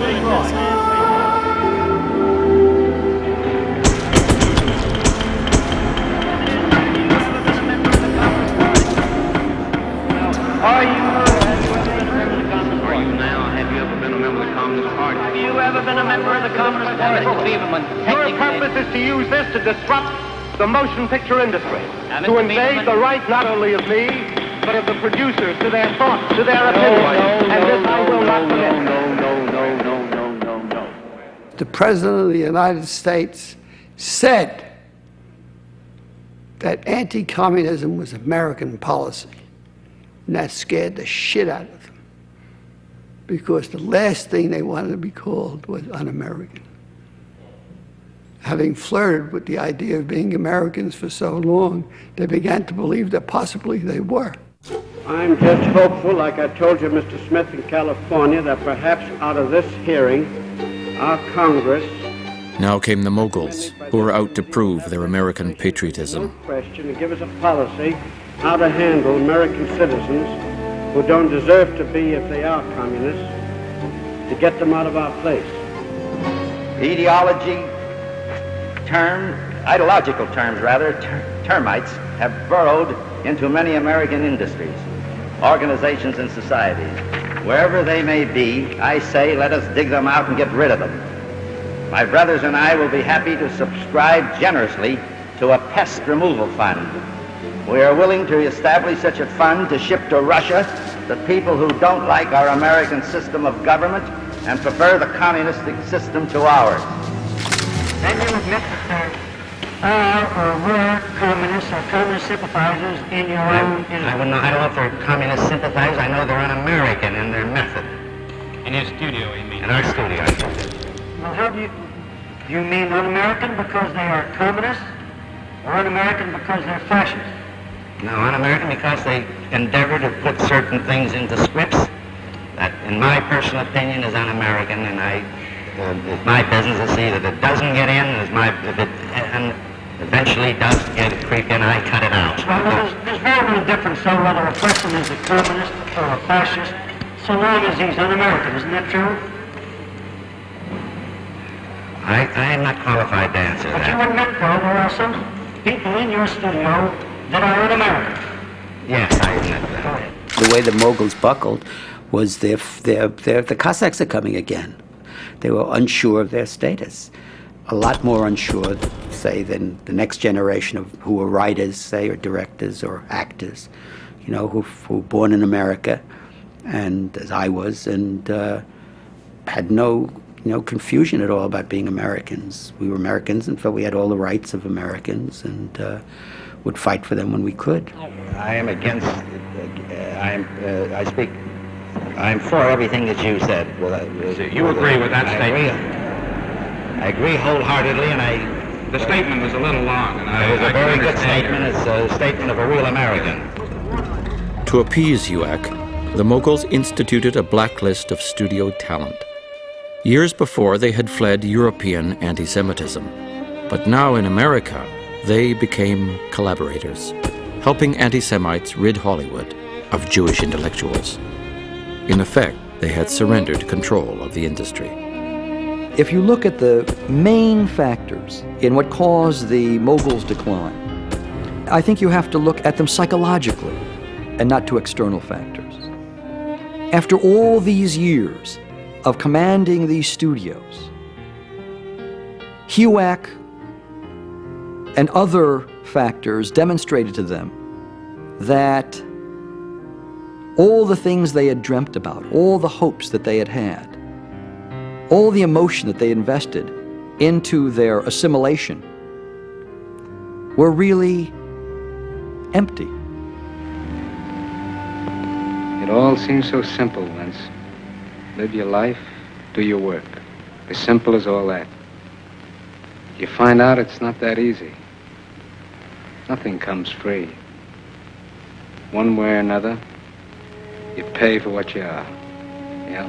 Have you ever been a member of the Communist Party? Your purpose is to use this to disrupt the motion picture industry, to invade the right not only of me, but of the producers, to their thoughts, to their opinions. And this I will not permit. No. The President of the United States said that anti-communism was American policy, and that scared the shit out of them, because the last thing they wanted to be called was un-American. Having flirted with the idea of being Americans for so long, they began to believe that possibly they were. I'm just hopeful, like I told you, Mr. Smith, in California, that perhaps out of this hearing, our Congress... Now came the moguls, who were out to prove their American patriotism. ...question to give us a policy how to handle American citizens who don't deserve to be if they are communists, to get them out of our place. Ideological terms, termites have burrowed into many American industries, organizations, and societies. Wherever they may be, I say let us dig them out and get rid of them. My brothers and I will be happy to subscribe generously to a pest removal fund. We are willing to establish such a fund to ship to Russia the people who don't like our American system of government and prefer the communistic system to ours. Then you admit that there are or were communists or communist sympathizers in your own industry. I don't know if they're communist sympathizers. I know they're un-American in their method. In your studio, you mean? In our studio. Well, how do you mean un-American because they are communists, or un-American because they're fascists? No, un-American because they endeavor to put certain things into scripts that, in my personal opinion, is un-American, and it's my business to see that it doesn't get in, if it eventually does creep in, I cut it out. Well, there's very little difference, so whether a person is a communist or a fascist, so long as he's un-American, isn't that true? I am not qualified to answer that. But you admit, though, there are some people in your studio that are un-American. Yes, I admit that. The way the moguls buckled was the Cossacks are coming again. They were unsure of their status. A lot more unsure, say, than the next generation of who were writers, say, or directors or actors, you know, who were born in America, and as I was, and had no confusion at all about being Americans. We were Americans and felt we had all the rights of Americans, and would fight for them when we could. I am against. I'm for everything that you said. You agree with that statement? I agree wholeheartedly, and The statement was a little long, and it was a very good statement. It's a statement of a real American. To appease HUAC, the Moguls instituted a blacklist of studio talent. Years before, they had fled European anti-Semitism. But now in America, they became collaborators, helping anti-Semites rid Hollywood of Jewish intellectuals. In effect, they had surrendered control of the industry. If you look at the main factors in what caused the Moguls' decline, I think you have to look at them psychologically and not to external factors. After all these years of commanding these studios, HUAC and other factors demonstrated to them that all the things they had dreamt about, all the hopes that they had had, all the emotion that they invested into their assimilation were really empty. It all seems so simple, Vince. Live your life, do your work. As simple as all that. You find out it's not that easy. Nothing comes free. One way or another, you pay for what you are. Yep.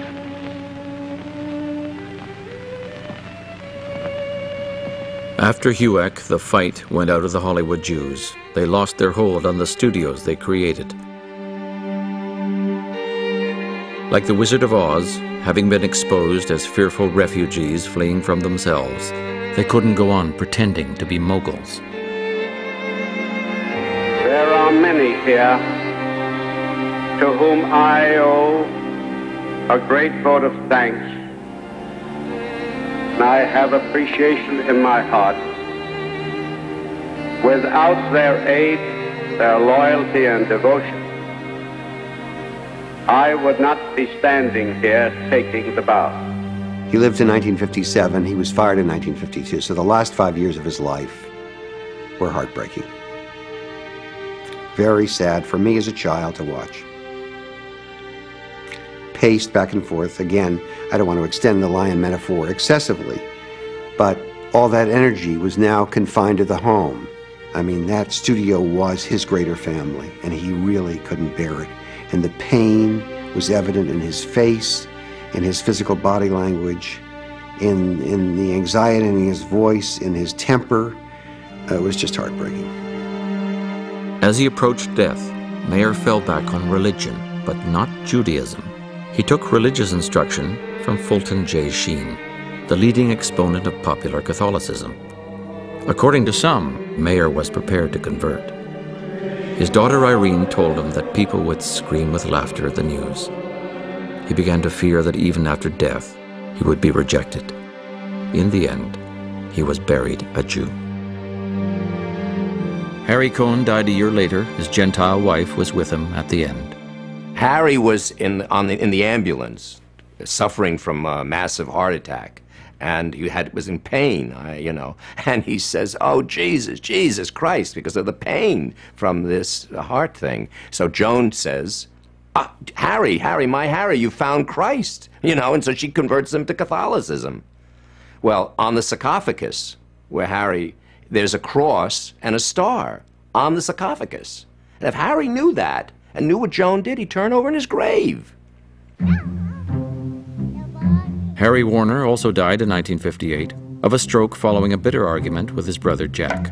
After HUAC, the fight went out of the Hollywood Jews. They lost their hold on the studios they created. Like the Wizard of Oz, having been exposed as fearful refugees fleeing from themselves, they couldn't go on pretending to be moguls. There are many here to whom I owe a great vote of thanks, and I have appreciation in my heart. Without their aid, their loyalty and devotion, I would not be standing here taking the bow. He lived in 1957. He was fired in 1952. So the last 5 years of his life were heartbreaking. Very sad for me as a child to watch. Paced back and forth. Again, I don't want to extend the lion metaphor excessively, but all that energy was now confined to the home. I mean, that studio was his greater family, and he really couldn't bear it. And the pain was evident in his face, in his physical body language, in the anxiety in his voice, in his temper. It was just heartbreaking. As he approached death, Mayer fell back on religion, but not Judaism. He took religious instruction from Fulton J. Sheen, the leading exponent of popular Catholicism. According to some, Mayer was prepared to convert. His daughter Irene told him that people would scream with laughter at the news. He began to fear that even after death, he would be rejected. In the end, he was buried a Jew. Harry Cohn died a year later. His Gentile wife was with him at the end. Harry was in the ambulance, suffering from a massive heart attack. and he was in pain, you know. And he says, "Oh, Jesus, Jesus Christ," because of the pain from this heart thing. So Joan says, Harry, my Harry, you found Christ, you know, and so she converts him to Catholicism. Well, on the sarcophagus, where Harry, there's a cross and a star on the sarcophagus. And if Harry knew that and knew what Joan did, he'd turn over in his grave. Harry Warner also died in 1958 of a stroke following a bitter argument with his brother Jack.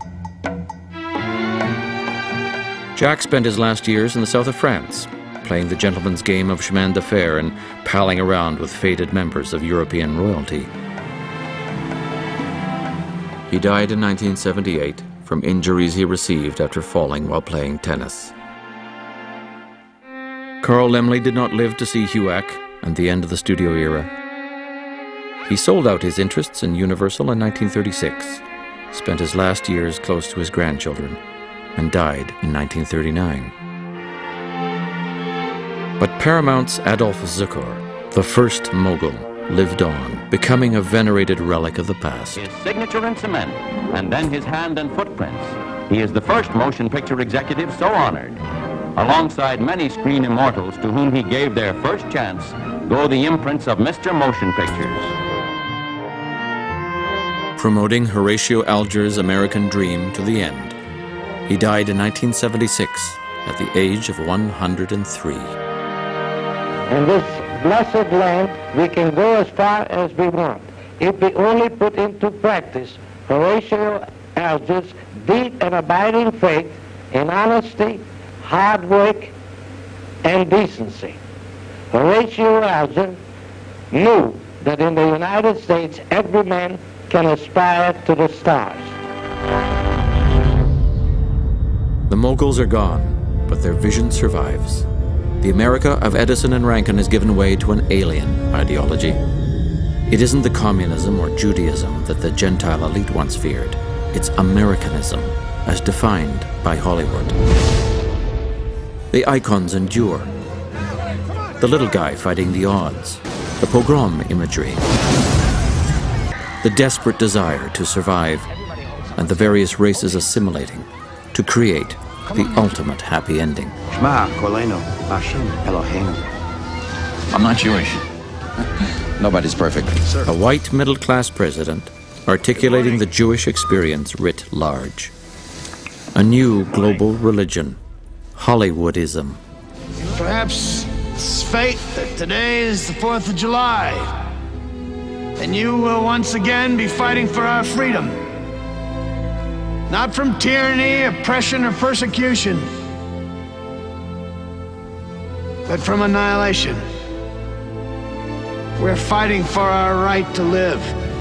Jack spent his last years in the south of France, playing the gentleman's game of chemin de fer and palling around with faded members of European royalty. He died in 1978 from injuries he received after falling while playing tennis. Carl Laemmle did not live to see HUAC and the end of the studio era. He sold out his interests in Universal in 1936, spent his last years close to his grandchildren, and died in 1939. But Paramount's Adolph Zukor, the first mogul, lived on, becoming a venerated relic of the past. His signature in cement, and then his hand and footprints. He is the first motion picture executive so honored. Alongside many screen immortals to whom he gave their first chance, go the imprints of Mr. Motion Pictures. Promoting Horatio Alger's American Dream to the end, he died in 1976 at the age of 103. In this blessed land, we can go as far as we want if we only put into practice Horatio Alger's deep and abiding faith in honesty, hard work, and decency. Horatio Alger knew that in the United States, every man can aspire to the stars. The moguls are gone, but their vision survives. The America of Edison and Rankin has given way to an alien ideology. It isn't the communism or Judaism that the Gentile elite once feared. It's Americanism, as defined by Hollywood. The icons endure. The little guy fighting the odds, the pogrom imagery, the desperate desire to survive, and the various races assimilating to create the ultimate happy ending. I'm not Jewish. Nobody's perfect. A white middle-class president articulating the Jewish experience writ large. A new global religion, Hollywoodism. Perhaps it's fate that today is the 4th of July, and you will once again be fighting for our freedom. Not from tyranny, oppression, or persecution, but from annihilation. We're fighting for our right to live,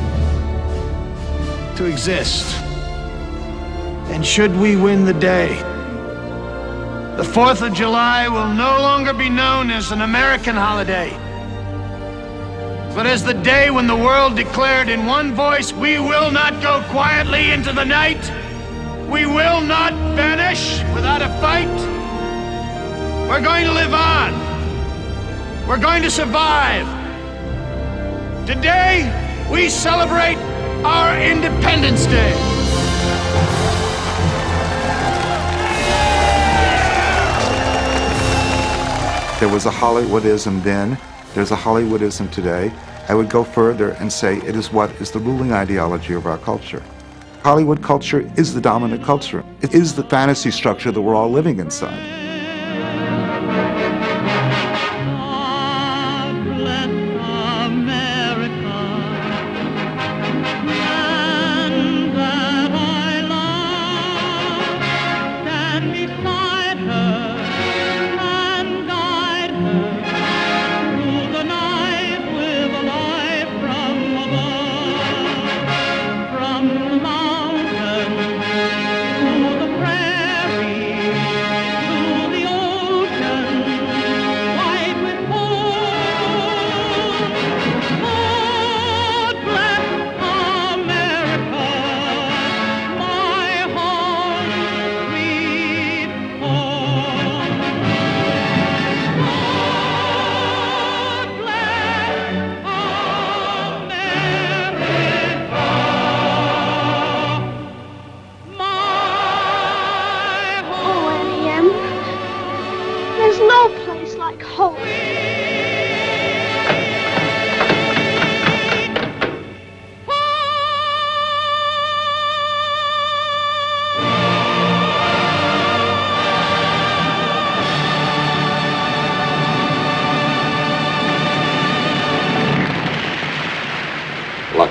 to exist. And should we win the day, the 4th of July will no longer be known as an American holiday, but as the day when the world declared in one voice, we will not go quietly into the night. We will not vanish without a fight. We're going to live on. We're going to survive. Today, we celebrate our Independence Day. There was a Hollywoodism then, there's a Hollywoodism today. I would go further and say it is what is the ruling ideology of our culture. Hollywood culture is the dominant culture. It is the fantasy structure that we're all living inside.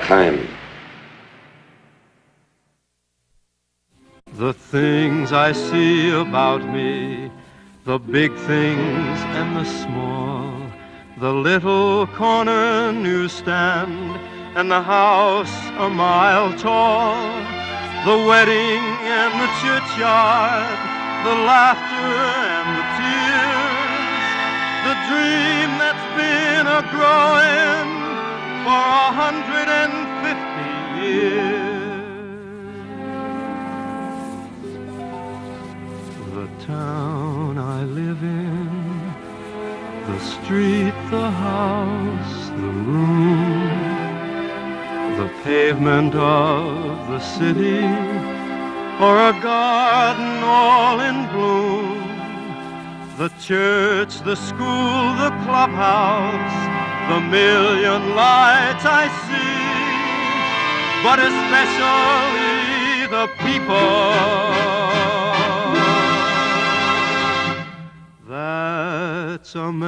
time. The things I see about me, the big things and the small, the little corner newsstand and the house a mile tall, the wedding and the churchyard, the laughter and the tears, the dream that's been a-growing for 150 years. The town I live in, the street, the house, the room, the pavement of the city, or a garden all in bloom, the church, the school, the clubhouse, the million lights I see, but especially the people. That's America.